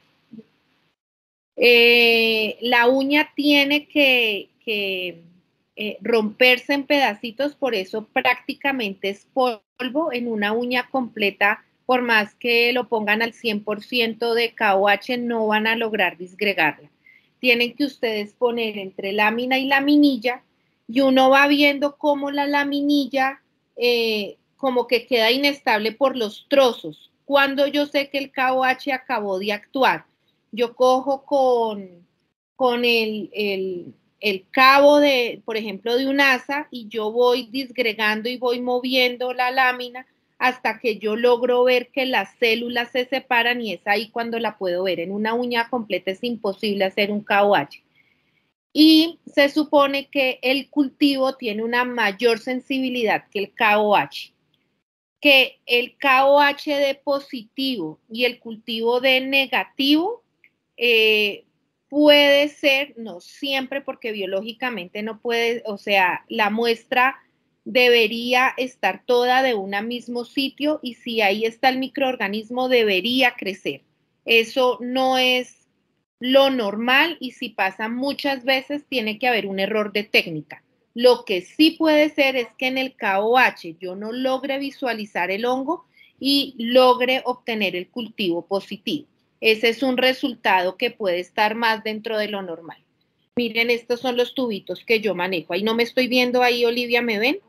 La uña tiene que romperse en pedacitos, por eso prácticamente es polvo. En una uña completa, por más que lo pongan al 100% de KOH, no van a lograr disgregarla. Tienen que ustedes poner entre lámina y laminilla y uno va viendo cómo la laminilla como que queda inestable por los trozos. Cuando yo sé que el KOH acabó de actuar, yo cojo con el cabo de, por ejemplo, de un asa y yo voy disgregando y voy moviendo la lámina hasta que yo logro ver que las células se separan y es ahí cuando la puedo ver. En una uña completa es imposible hacer un KOH. Y se supone que el cultivo tiene una mayor sensibilidad que el KOH. Que el KOH de positivo y el cultivo de negativo puede ser, no siempre, porque biológicamente no puede, o sea, la muestra debería estar toda de un mismo sitio y si ahí está el microorganismo debería crecer. Eso no es lo normal y si pasa muchas veces tiene que haber un error de técnica. Lo que sí puede ser es que en el KOH yo no logre visualizar el hongo y logre obtener el cultivo positivo. Ese es un resultado que puede estar más dentro de lo normal. Miren, estos son los tubitos que yo manejo. Ahí no me estoy viendo, ahí Olivia, ¿me ven?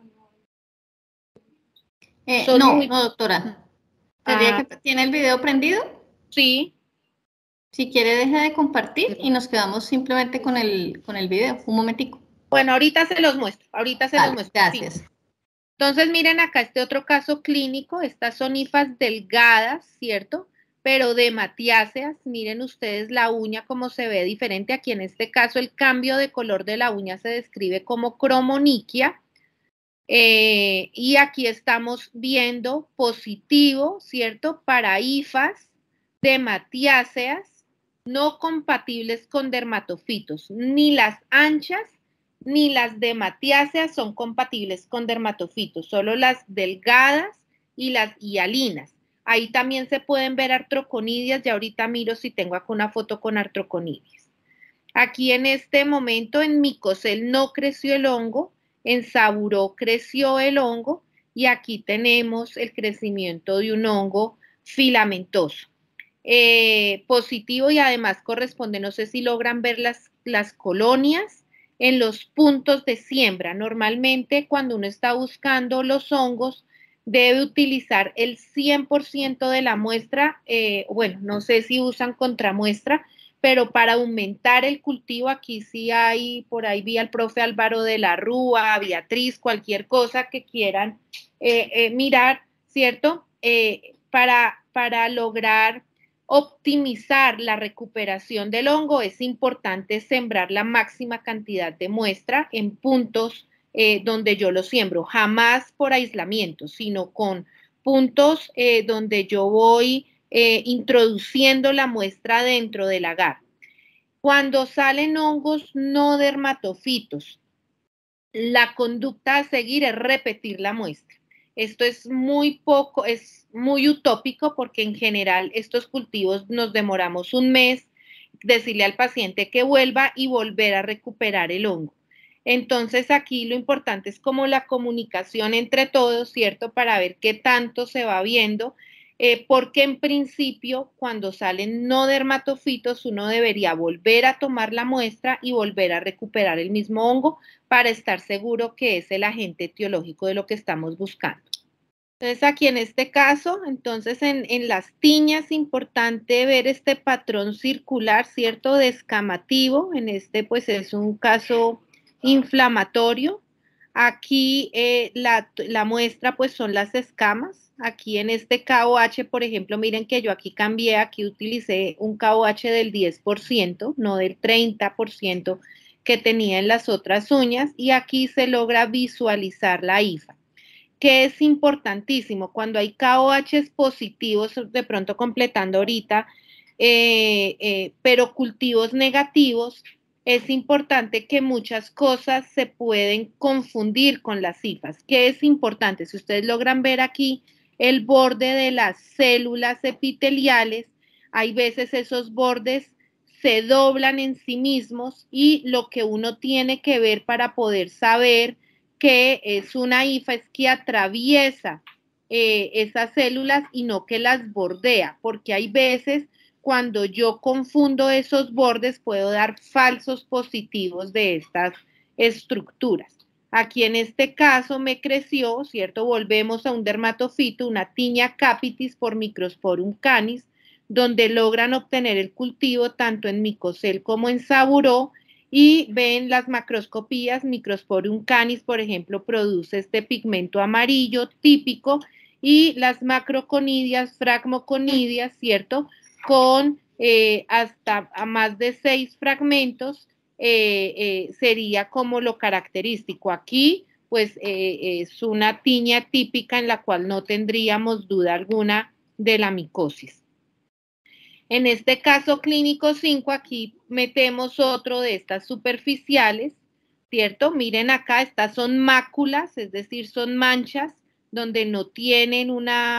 No, doctora. ¿Tiene el video prendido? Sí. Si quiere, deja de compartir y nos quedamos simplemente con el video. Un momentico. Bueno, ahorita se los muestro. Gracias. Sí. Entonces, miren acá este otro caso clínico. Estas son hifas delgadas, ¿cierto? Pero de matiáceas. Miren ustedes la uña como se ve diferente. Aquí en este caso el cambio de color de la uña se describe como cromoniquia. Y aquí estamos viendo positivo, ¿cierto? Para hifas de matiáceas no compatibles con dermatofitos. Ni las anchas ni las de matiáceas son compatibles con dermatofitos, solo las delgadas y las hialinas. Ahí también se pueden ver artroconidias, y ahorita miro si tengo acá una foto con artroconidias. Aquí en este momento en micocel no creció el hongo, en saburó creció el hongo y aquí tenemos el crecimiento de un hongo filamentoso. Positivo y además corresponde, no sé si logran ver las colonias en los puntos de siembra. Normalmente cuando uno está buscando los hongos debe utilizar el 100% de la muestra, bueno, no sé si usan contramuestra, pero para aumentar el cultivo aquí sí hay, por ahí vi al profe Álvaro de la Rúa, Beatriz, cualquier cosa que quieran mirar, ¿cierto? Para lograr optimizar la recuperación del hongo es importante sembrar la máxima cantidad de muestra en puntos donde yo lo siembro, jamás por aislamiento, sino con puntos donde yo voy introduciendo la muestra dentro del agar. Cuando salen hongos no dermatofitos, la conducta a seguir es repetir la muestra. Esto es muy utópico porque en general estos cultivos nos demoramos un mes, decirle al paciente que vuelva y volver a recuperar el hongo. Entonces aquí lo importante es como la comunicación entre todos, ¿cierto? Para ver qué tanto se va viendo, porque en principio cuando salen no dermatofitos uno debería volver a tomar la muestra y volver a recuperar el mismo hongo para estar seguro que es el agente etiológico de lo que estamos buscando. Entonces, aquí en este caso, entonces en las tiñas es importante ver este patrón circular, ¿cierto? Descamativo. En este, pues, es un caso inflamatorio. Aquí la muestra, pues, son las escamas. Aquí en este KOH, por ejemplo, miren que yo aquí cambié, aquí utilicé un KOH del 10%, no del 30% que tenía en las otras uñas. Y aquí se logra visualizar la hifa, que es importantísimo. Cuando hay KOH positivos, de pronto completando ahorita, pero cultivos negativos, es importante que muchas cosas se pueden confundir con las hifas. ¿Qué es importante? Si ustedes logran ver aquí el borde de las células epiteliales, hay veces esos bordes se doblan en sí mismos y lo que uno tiene que ver para poder saber que es una hifa es que atraviesa esas células y no que las bordea, porque hay veces cuando yo confundo esos bordes puedo dar falsos positivos de estas estructuras. Aquí en este caso me creció, ¿cierto? Volvemos a un dermatofito, una tiña capitis por Microsporum canis, donde logran obtener el cultivo tanto en micocel como en saburó, y ven las macroscopías. Microsporum canis, por ejemplo, produce este pigmento amarillo típico, y las macroconidias, fragmoconidias, ¿cierto? Con hasta a más de 6 fragmentos, sería como lo característico. Aquí, pues, es una tiña típica en la cual no tendríamos duda alguna de la micosis. En este caso clínico 5, aquí metemos otro de estas superficiales, ¿cierto? Miren acá, estas son máculas, es decir, son manchas donde no tienen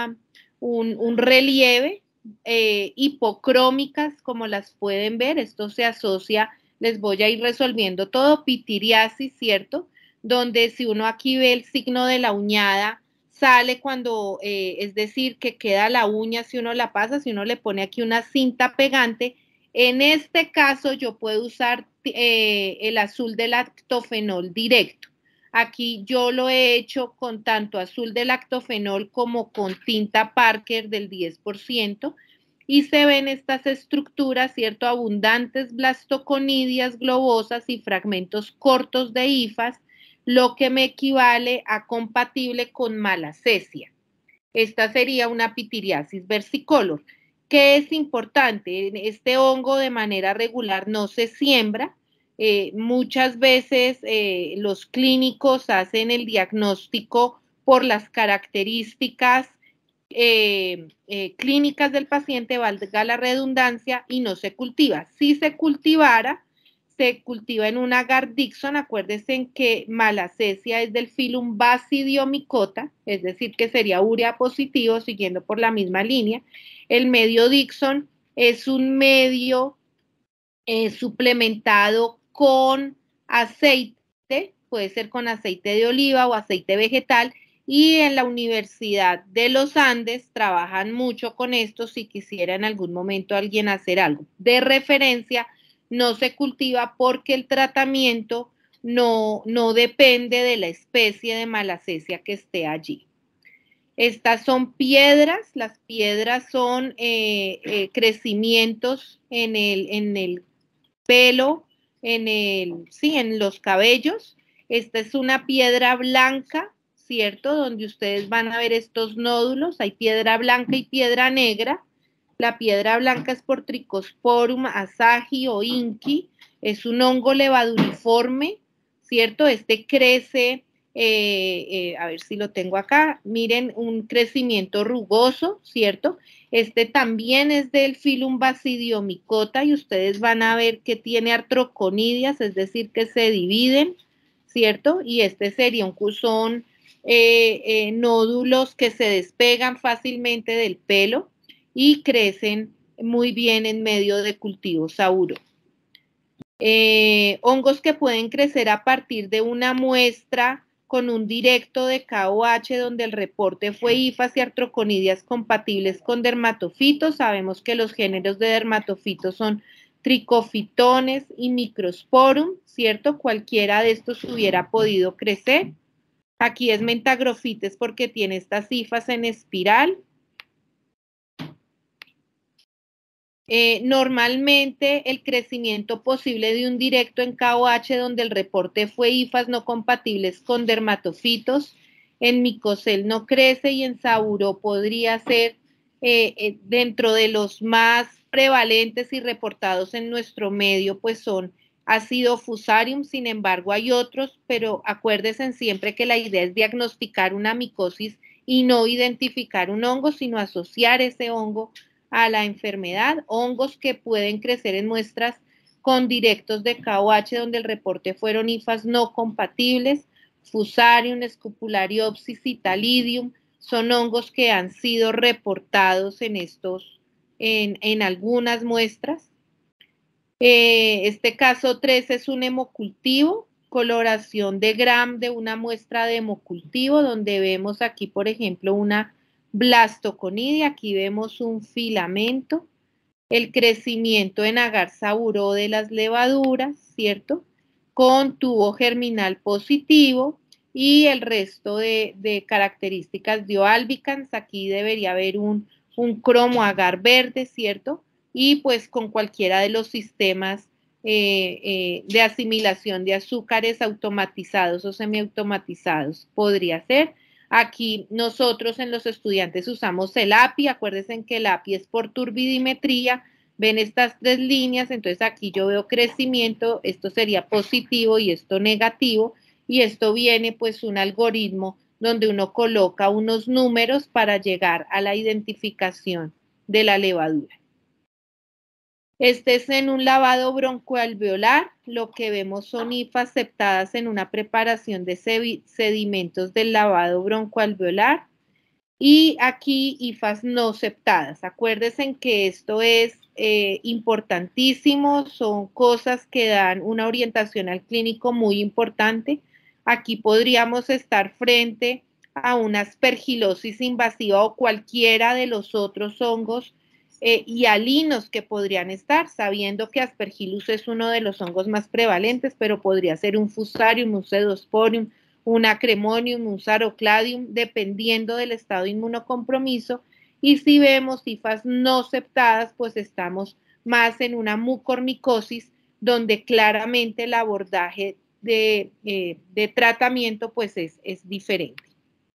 un relieve, hipocrómicas, como las pueden ver. Esto se asocia, les voy a ir resolviendo todo, pitiriasis, ¿cierto? Donde si uno aquí ve el signo de la uñada, sale cuando, es decir, que queda la uña si uno la pasa, si uno le pone aquí una cinta pegante. En este caso yo puedo usar el azul de lactofenol directo. Aquí yo lo he hecho con tanto azul de lactofenol como con tinta Parker del 10%, y se ven estas estructuras, ¿cierto? Abundantes blastoconidias globosas y fragmentos cortos de hifas, lo que me equivale a compatible con malacesia. Esta sería una pitiriasis versicolor. ¿Qué es importante? Este hongo de manera regular no se siembra. Muchas veces los clínicos hacen el diagnóstico por las características clínicas del paciente, valga la redundancia, y no se cultiva. Si se cultivara, se cultiva en un agar Dixon. Acuérdense que malacesia es del filum Basidiomycota, es decir, que sería urea positivo, siguiendo por la misma línea. El medio Dixon es un medio suplementado con aceite, puede ser con aceite de oliva o aceite vegetal, y en la Universidad de los Andes trabajan mucho con esto si quisiera en algún momento alguien hacer algo. De referencia, no se cultiva porque el tratamiento no depende de la especie de malacesia que esté allí. Estas son piedras. Las piedras son crecimientos en el pelo, en los cabellos. Esta es una piedra blanca, ¿cierto? Donde ustedes van a ver estos nódulos. Hay piedra blanca y piedra negra. La piedra blanca es por Trichosporum asagi o inqui. Es un hongo levaduriforme, ¿cierto? Este crece, a ver si lo tengo acá. Miren, un crecimiento rugoso, ¿cierto? Este también es del filum Basidiomycota, y ustedes van a ver que tiene artroconidias, es decir, que se dividen, ¿cierto? Y este sería un cusón, nódulos que se despegan fácilmente del pelo y crecen muy bien en medio de cultivo sauro. Hongos que pueden crecer a partir de una muestra con un directo de KOH donde el reporte fue hifas y artroconidias compatibles con dermatofitos. Sabemos que los géneros de dermatofitos son tricofitones y microsporum, ¿cierto? Cualquiera de estos hubiera podido crecer. Aquí es mentagrofites porque tiene estas hifas en espiral. Normalmente el crecimiento posible de un directo en KOH donde el reporte fue hifas no compatibles con dermatofitos, en micocel no crece y en sauro podría ser dentro de los más prevalentes y reportados en nuestro medio, pues son ácido fusarium. Sin embargo hay otros, pero acuérdense siempre que la idea es diagnosticar una micosis y no identificar un hongo, sino asociar ese hongo a la enfermedad. Hongos que pueden crecer en muestras con directos de KOH donde el reporte fueron hifas no compatibles, Fusarium, Scapulariopsis y Talidium, son hongos que han sido reportados en algunas muestras. Este caso 3 es un hemocultivo, coloración de Gram de una muestra de hemocultivo, donde vemos aquí, por ejemplo, una blastoconidia, aquí vemos un filamento, el crecimiento en agar saburó de las levaduras, ¿cierto? Con tubo germinal positivo y el resto de características dioalbicans. Aquí debería haber un cromo agar verde, ¿cierto? Y pues con cualquiera de los sistemas de asimilación de azúcares automatizados o semiautomatizados podría ser. Aquí nosotros en los estudiantes usamos el API, acuérdense que el API es por turbidimetría, ven estas 3 líneas, entonces aquí yo veo crecimiento, esto sería positivo y esto negativo, y esto viene pues un algoritmo donde uno coloca unos números para llegar a la identificación de la levadura. Este es en un lavado broncoalveolar, lo que vemos son hifas aceptadas en una preparación de sedimentos del lavado broncoalveolar y aquí hifas no aceptadas. Acuérdense que esto es importantísimo, son cosas que dan una orientación al clínico muy importante. Aquí podríamos estar frente a una aspergilosis invasiva o cualquiera de los otros hongos hialinos que podrían estar, sabiendo que Aspergillus es uno de los hongos más prevalentes, pero podría ser un Fusarium, un Pseudosporium, un Acremonium, un Sarocladium, dependiendo del estado de inmunocompromiso. Y si vemos hifas no aceptadas, pues estamos más en una mucormicosis, donde claramente el abordaje de tratamiento pues es diferente.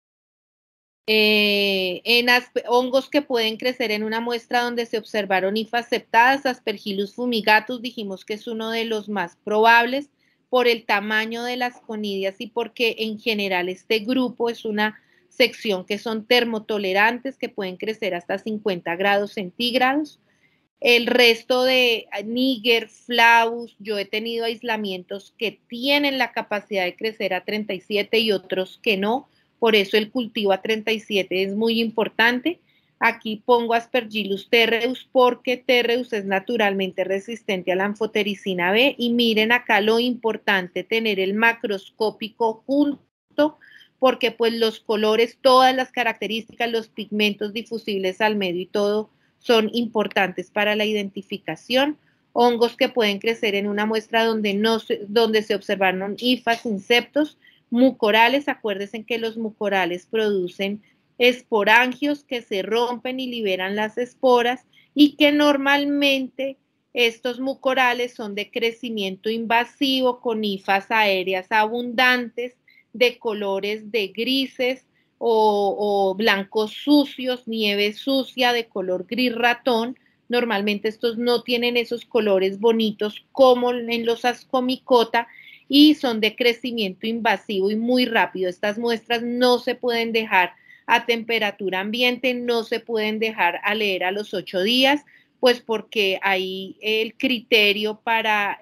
En hongos que pueden crecer en una muestra donde se observaron hifas aceptadas, Aspergillus fumigatus dijimos que es uno de los más probables por el tamaño de las conidias y porque en general este grupo es una sección que son termotolerantes, que pueden crecer hasta 50 grados centígrados. El resto de Niger, Flavus, yo he tenido aislamientos que tienen la capacidad de crecer a 37 y otros que no. Por eso el cultivo a 37 es muy importante. Aquí pongo Aspergillus terreus porque terreus es naturalmente resistente a la anfotericina B. Y miren acá lo importante, tener el macroscópico junto, porque pues los colores, todas las características, los pigmentos difusibles al medio y todo son importantes para la identificación. Hongos que pueden crecer en una muestra donde se observaron hifas, inseptos, mucorales. Acuérdense que los mucorales producen esporangios que se rompen y liberan las esporas y que normalmente estos mucorales son de crecimiento invasivo con hifas aéreas abundantes de colores de grises o blancos sucios, nieve sucia de color gris ratón. Normalmente estos no tienen esos colores bonitos como en los Ascomycota y son de crecimiento invasivo y muy rápido. Estas muestras no se pueden dejar a temperatura ambiente, no se pueden dejar a leer a los 8 días, pues porque ahí el criterio para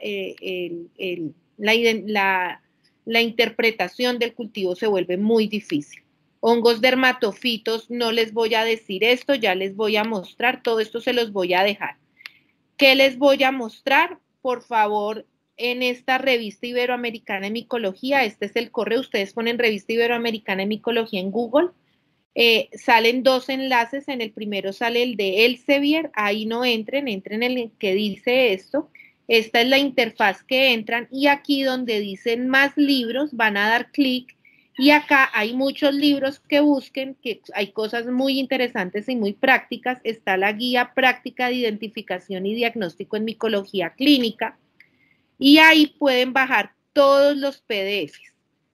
la interpretación del cultivo se vuelve muy difícil. Hongos dermatofitos, no les voy a decir esto, ya les voy a mostrar, todo esto se los voy a dejar. ¿Qué les voy a mostrar? Por favor, en esta revista Iberoamericana de Micología, este es el correo, ustedes ponen revista Iberoamericana de Micología en Google, salen 2 enlaces, en el primero sale el de Elsevier, ahí no entren en el que dice esto, esta es la interfaz que entran y aquí donde dicen más libros van a dar clic Y acá hay muchos libros que busquen, que hay cosas muy interesantes y muy prácticas. Está la guía práctica de identificación y diagnóstico en micología clínica, y ahí pueden bajar todos los PDFs.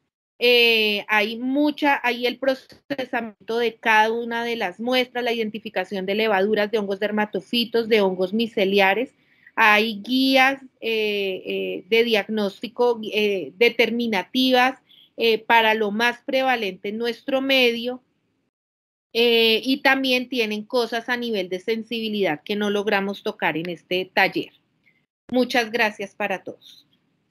Hay el procesamiento de cada una de las muestras, la identificación de levaduras, de hongos dermatofitos, de hongos miceliares. Hay guías de diagnóstico determinativas para lo más prevalente en nuestro medio. Y también tienen cosas a nivel de sensibilidad que no logramos tocar en este taller. Muchas gracias para todos.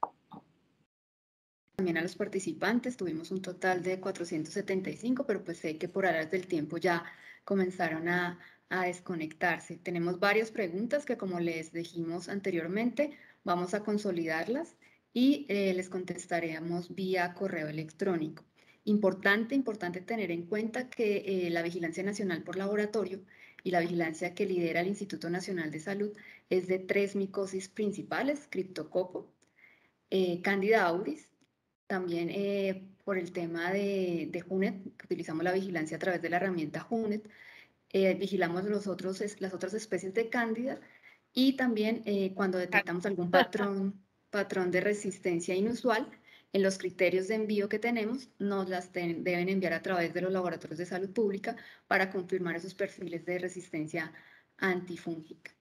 También a los participantes, tuvimos un total de 475, pero pues sé que por áreas del tiempo ya comenzaron a desconectarse. Tenemos varias preguntas que, como les dijimos anteriormente, vamos a consolidarlas y les contestaremos vía correo electrónico. Importante tener en cuenta que la Vigilancia Nacional por Laboratorio y la vigilancia que lidera el Instituto Nacional de Salud es de 3 micosis principales: Cryptococcus, Candida auris. También por el tema de HUNET, que utilizamos la vigilancia a través de la herramienta HUNET, vigilamos las otras especies de cándida, y también cuando detectamos algún patrón de resistencia inusual, en los criterios de envío que tenemos, nos las deben enviar a través de los laboratorios de salud pública para confirmar esos perfiles de resistencia antifúngica.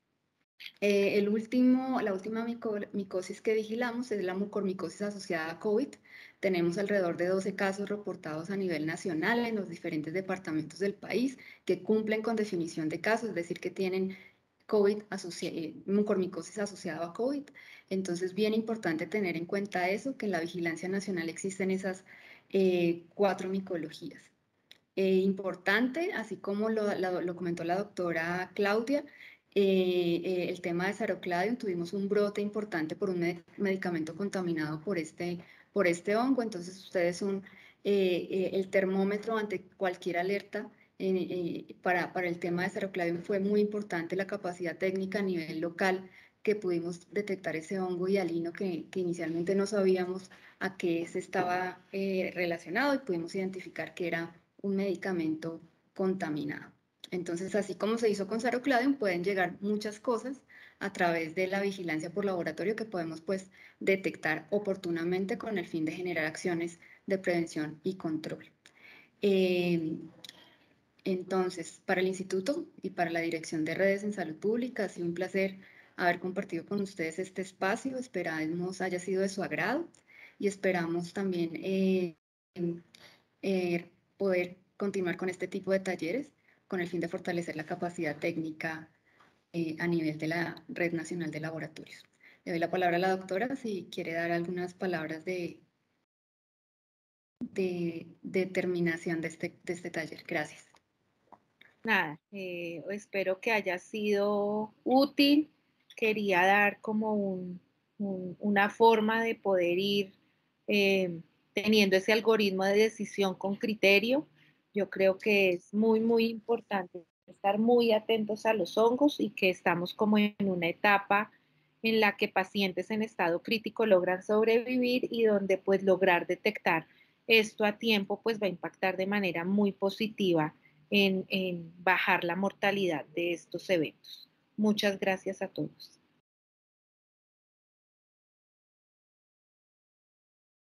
La última micosis que vigilamos es la mucormicosis asociada a COVID. Tenemos alrededor de 12 casos reportados a nivel nacional en los diferentes departamentos del país que cumplen con definición de casos, es decir, que tienen mucormicosis asociada a COVID. Entonces, bien importante tener en cuenta eso, que en la vigilancia nacional existen esas 4 micologías. Importante, así como lo comentó la doctora Claudia, el tema de Sarocladium, tuvimos un brote importante por un medicamento contaminado por este hongo. Entonces, ustedes son el termómetro ante cualquier alerta. Para el tema de Sarocladium fue muy importante la capacidad técnica a nivel local, que pudimos detectar ese hongo hialino que inicialmente no sabíamos a qué se estaba relacionado, y pudimos identificar que era un medicamento contaminado. Entonces, así como se hizo con Sarocladium, pueden llegar muchas cosas a través de la vigilancia por laboratorio que podemos pues detectar oportunamente con el fin de generar acciones de prevención y control. Entonces, para el Instituto y para la Dirección de Redes en Salud Pública, ha sido un placer haber compartido con ustedes este espacio. Esperamos haya sido de su agrado y esperamos también poder continuar con este tipo de talleres con el fin de fortalecer la capacidad técnica a nivel de la Red Nacional de Laboratorios. Le doy la palabra a la doctora si quiere dar algunas palabras de terminación de este taller. Gracias. Nada, espero que haya sido útil. Quería dar como una forma de poder ir teniendo ese algoritmo de decisión con criterio. Yo creo que es muy importante estar muy atentos a los hongos, y que estamos como en una etapa en la que pacientes en estado crítico logran sobrevivir, y donde pues lograr detectar esto a tiempo pues va a impactar de manera muy positiva en bajar la mortalidad de estos eventos. Muchas gracias a todos.